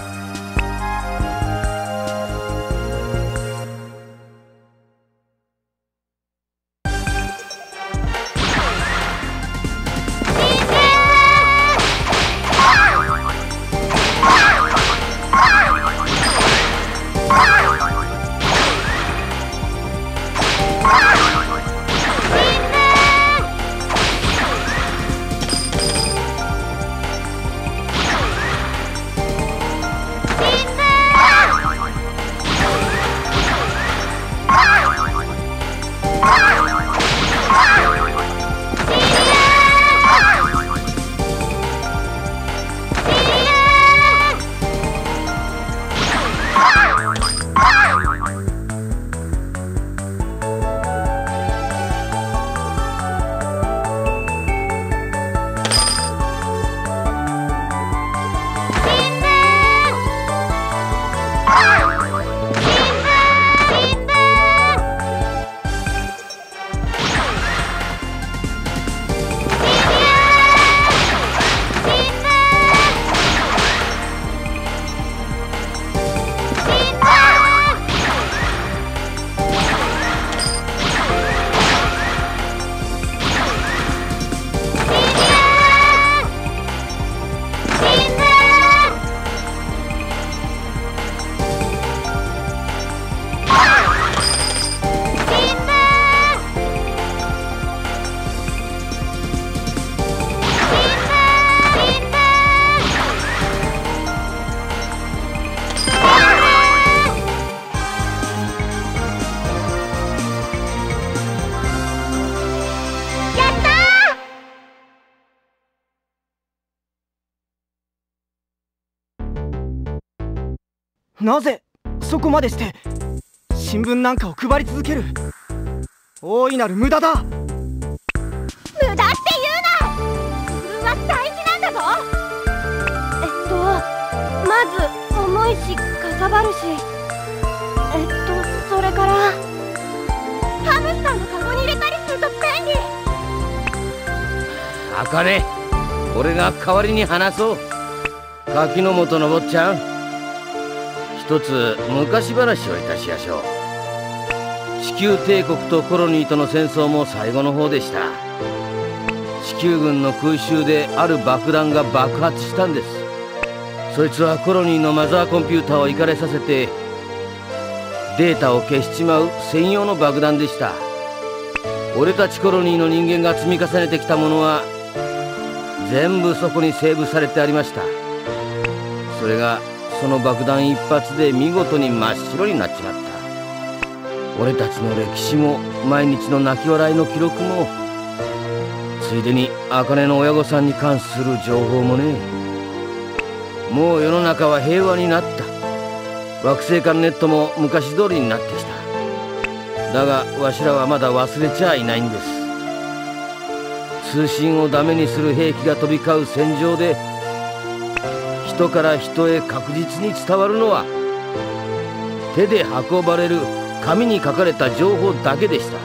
なぜそこまでして新聞なんかを配り続ける？大いなる無駄だ。 無駄って言うな。自分は大事なんだぞ。まず重いしかさばるし、それからハムスターのカゴに入れたりすると便利。 あかね、俺が代わりに話そう。柿の本の坊ちゃん、一つ昔話をいたしやしょう。地球帝国とコロニーとの戦争も最後の方でした。地球軍の空襲である爆弾が爆発したんです。そいつはコロニーのマザーコンピューターをイカれさせてデータを消しちまう専用の爆弾でした。俺たちコロニーの人間が積み重ねてきたものは全部そこにセーブされてありました。それがその爆弾一発で見事に真っ白になっちまった。俺たちの歴史も毎日の泣き笑いの記録も、ついでに茜の親御さんに関する情報もね。もう世の中は平和になった。惑星間ネットも昔通りになってきた。だがわしらはまだ忘れちゃいないんです。通信をダメにする兵器が飛び交う戦場で人から人へ確実に伝わるのは手で運ばれる紙に書かれた情報だけでした。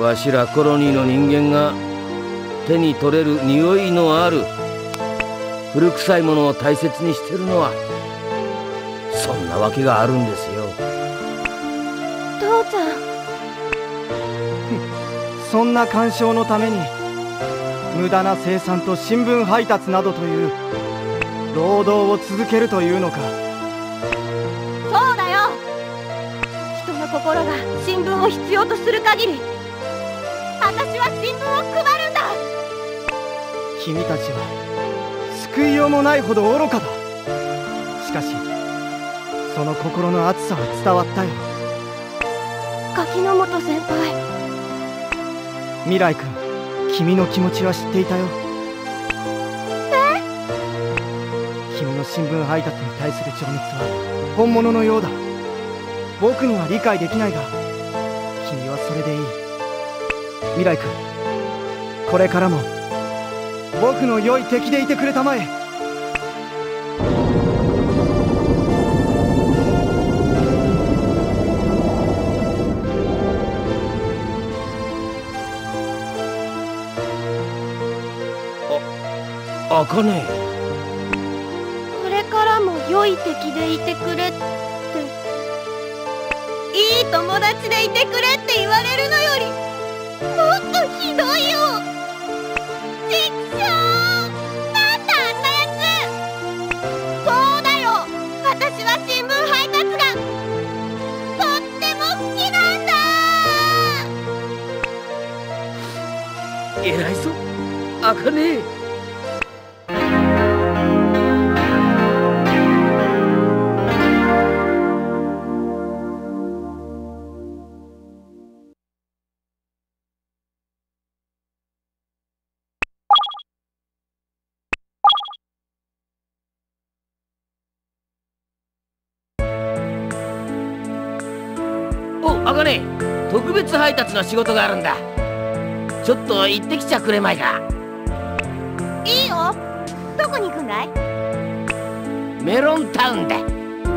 わしらコロニーの人間が手に取れる匂いのある古臭いものを大切にしてるのはそんなわけがあるんですよ。 父ちゃん、 そんな干渉のために無駄な生産と新聞配達などという労働を続けるというのか。 そうだよ。人の心が新聞を必要とする限り私は新聞を配るんだ。 君たちは救いようもないほど愚かだ。しかしその心の熱さは伝わったよ。 柿の本先輩。 未来君、君の気持ちは知っていたよ。君の新聞配達に対する情熱は本物のようだ。僕には理解できないが君はそれでいい。未来君、これからも僕の良い敵でいてくれたまえ。 あかね。 これからも良い敵でいてくれって、いい友達でいてくれって言われるのよりもっとひどいよ。ちくしょう、なんだあんなやつ。そうだよ、私は新聞配達がとっても好きなんだ。 偉いぞあかね。あかね、特別配達の仕事があるんだ。ちょっと行ってきちゃくれまいか。 いいよ。どこに行くんだい？ メロンタウンで。 メロ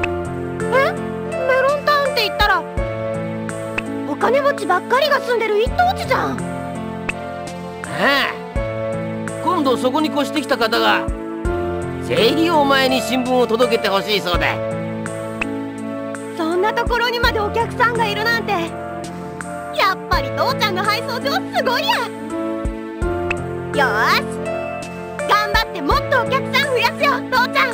ンタウンって言ったらお金持ちばっかりが住んでる一等地じゃん。 ああ、今度そこに越してきた方がぜひお前に新聞を届けてほしいそうで。 そんなところにまでお客さんがいるなんて、やっぱり父ちゃんの配送所すごいや。よーし、頑張ってもっとお客さん増やすよ父ちゃ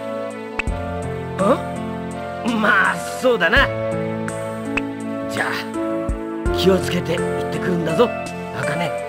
ん。 まあそうだな。じゃあ気をつけて行ってくるんだぞあかね。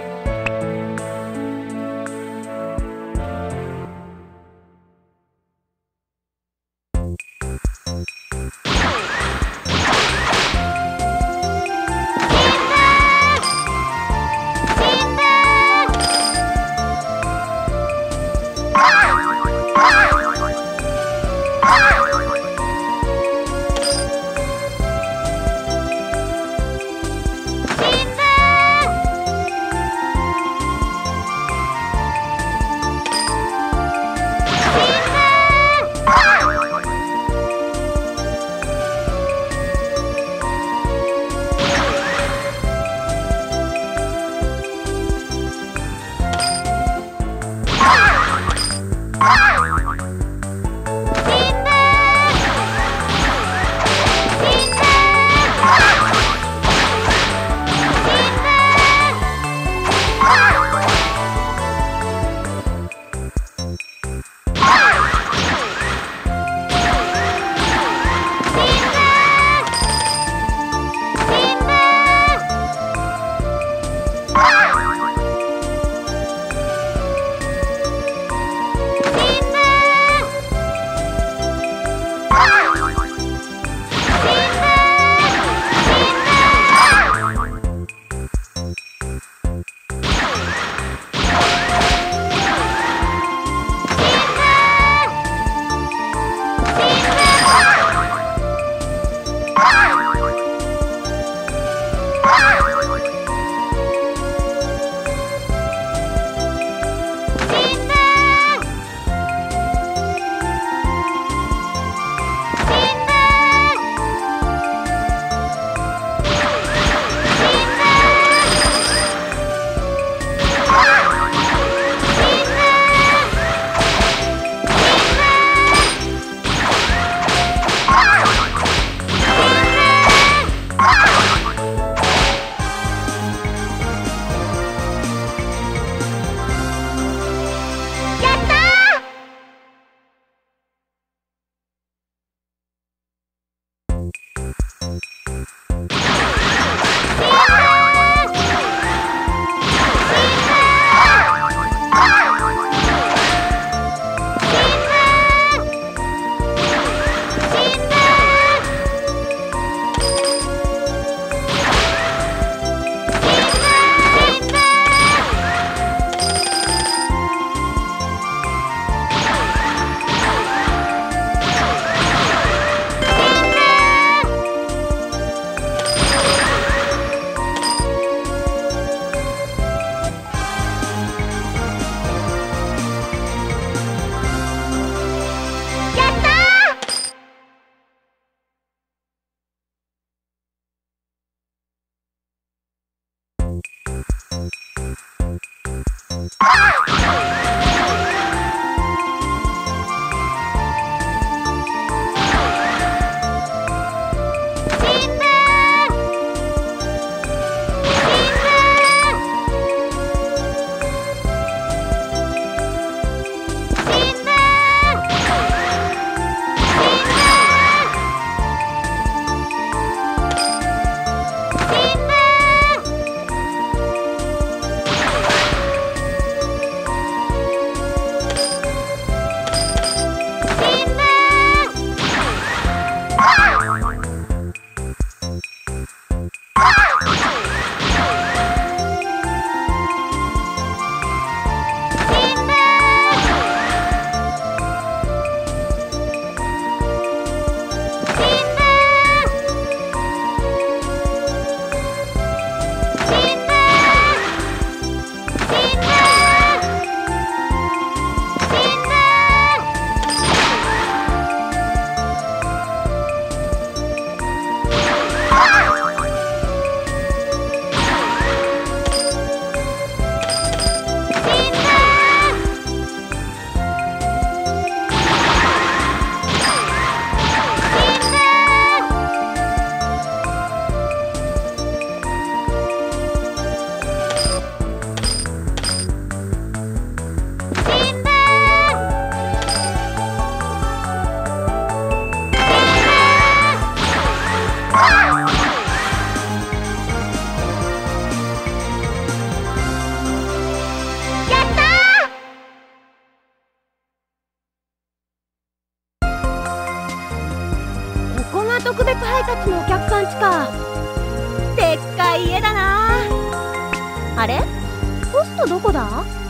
特別配達のお客さんちか。でっかい家だな。あれ、ポストどこだ？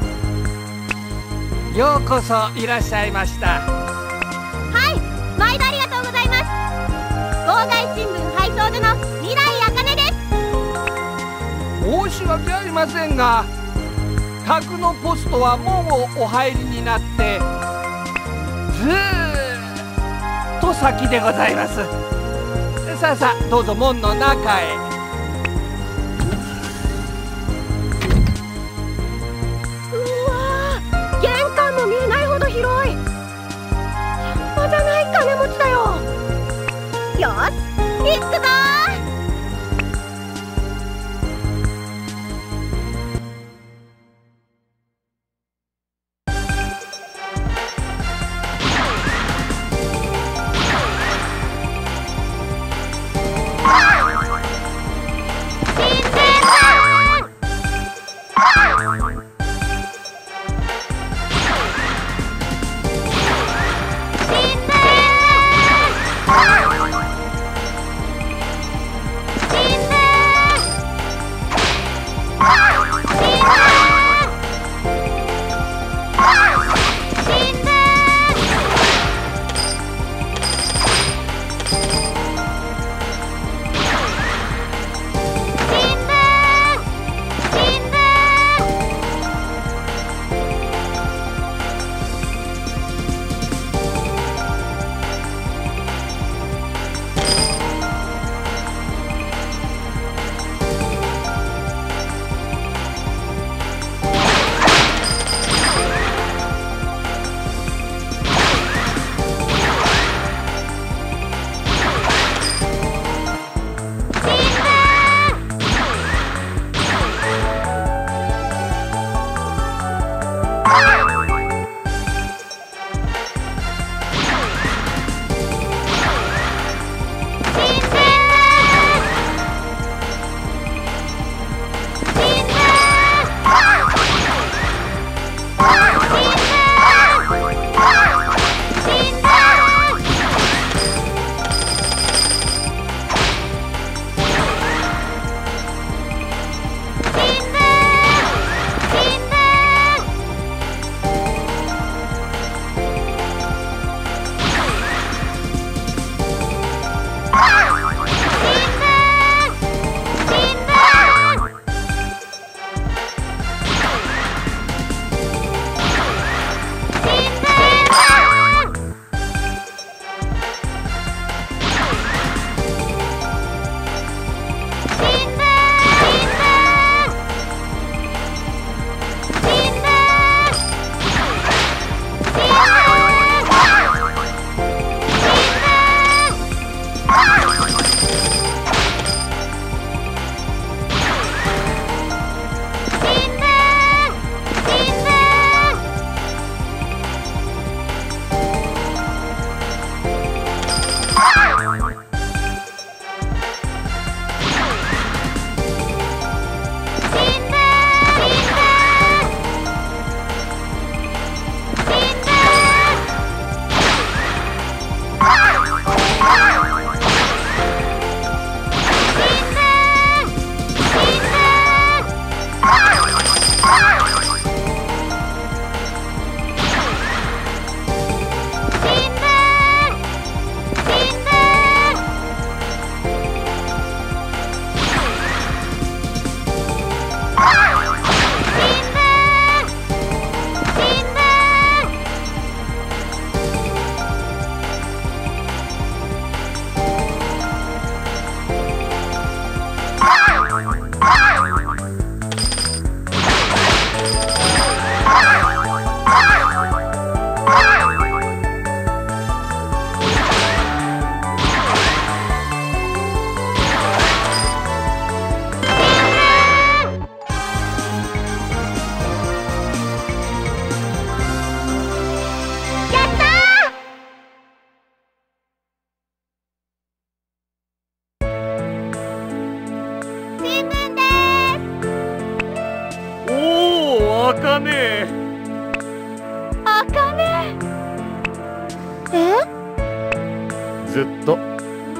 ようこそいらっしゃいました。 はい、毎度ありがとうございます。号外新聞配送所の未来あかねです。 申し訳ありませんが、宅のポストは門をお入りになってずーっと先でございます。さあさあ、どうぞ門の中へ。 うわー、玄関も見えないほど広い。半端じゃない金持ちだよ。よし、行くぞー。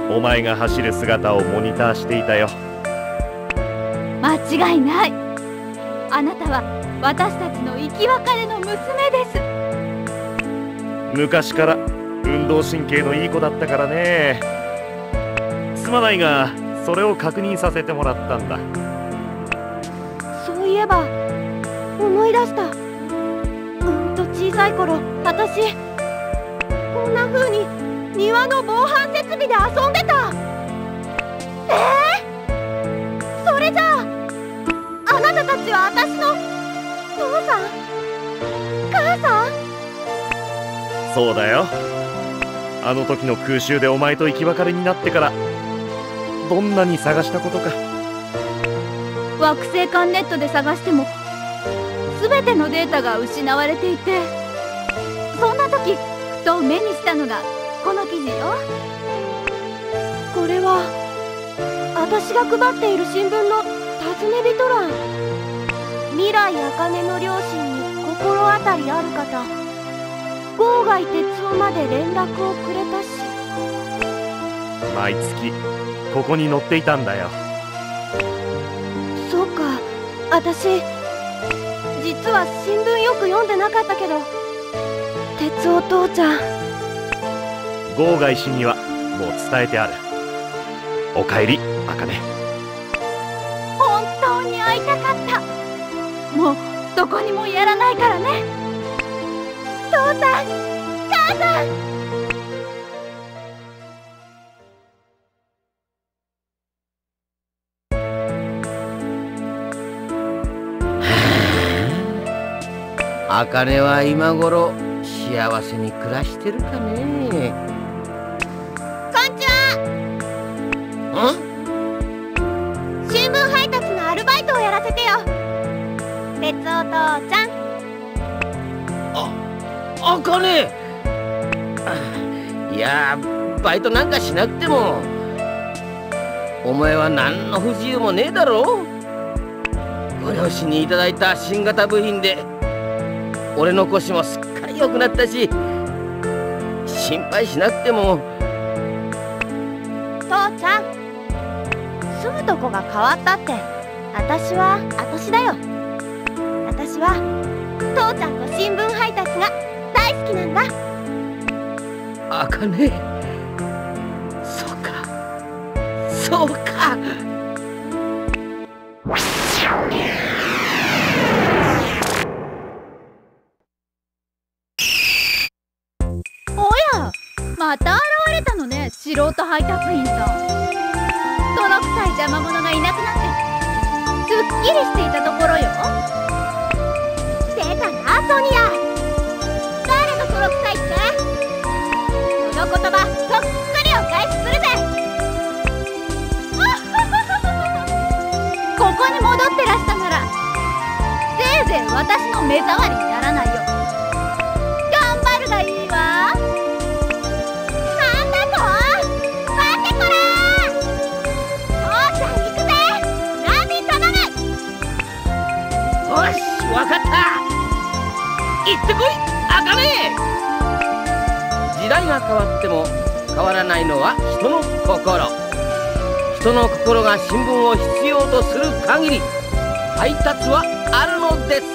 お前が走る姿をモニターしていたよ。 間違いない。あなたは私たちの生き別れの娘です。 昔から運動神経のいい子だったからね。すまないがそれを確認させてもらったんだ。 そういえば思い出した。小さい頃、私こんな風に庭の防犯設備で遊んでた。それじゃああなたたちは私の父さん母さん？ そうだよ。あの時の空襲でお前と生き別れになってからどんなに探したことか。 惑星間ネットで探しても全てのデータが失われていて、そんな時ふと目にしたのがこの記事よ。 これは私が配っている新聞の尋ね人欄。未来茜の両親に心当たりある方、郷外哲夫まで連絡をくれたし。 毎月ここに載っていたんだよ。 そうか、私実は新聞よく読んでなかったけど、哲夫父ちゃん。 郷外氏にはもう伝えてある。おかえり茜。 本当に会いたかった。もうどこにもやらないからね。 父さん母さん。 茜は今頃幸せに暮らしてるかね。 こんちは。新聞配達のアルバイトをやらせてよ。哲夫父ちゃん。 茜。いやバイトなんかしなくてもお前は何の不自由もねえだろう。ご両親にいただいた新型部品で俺の腰もすっかり良くなったし、心配しなくても。 父ちゃん、住むとこが変わったって、私は私だよ。私は父ちゃんと新聞配達が大好きなんだ。 茜、そうかそうか。 また現れたのね、素人配達員さん。泥臭い邪魔者がいなくなってすっきりしていたところよ。 出たなソニア。誰が泥臭いって？その言葉そっくりお返しするぜ。 ここに戻ってらしたならせいぜい私の目障りにならないよ。頑張るがいいわ。 わかった、行ってこい茜。時代が変わっても変わらないのは人の心。人の心が新聞を必要とする限り配達はあるのです。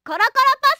コロコロポ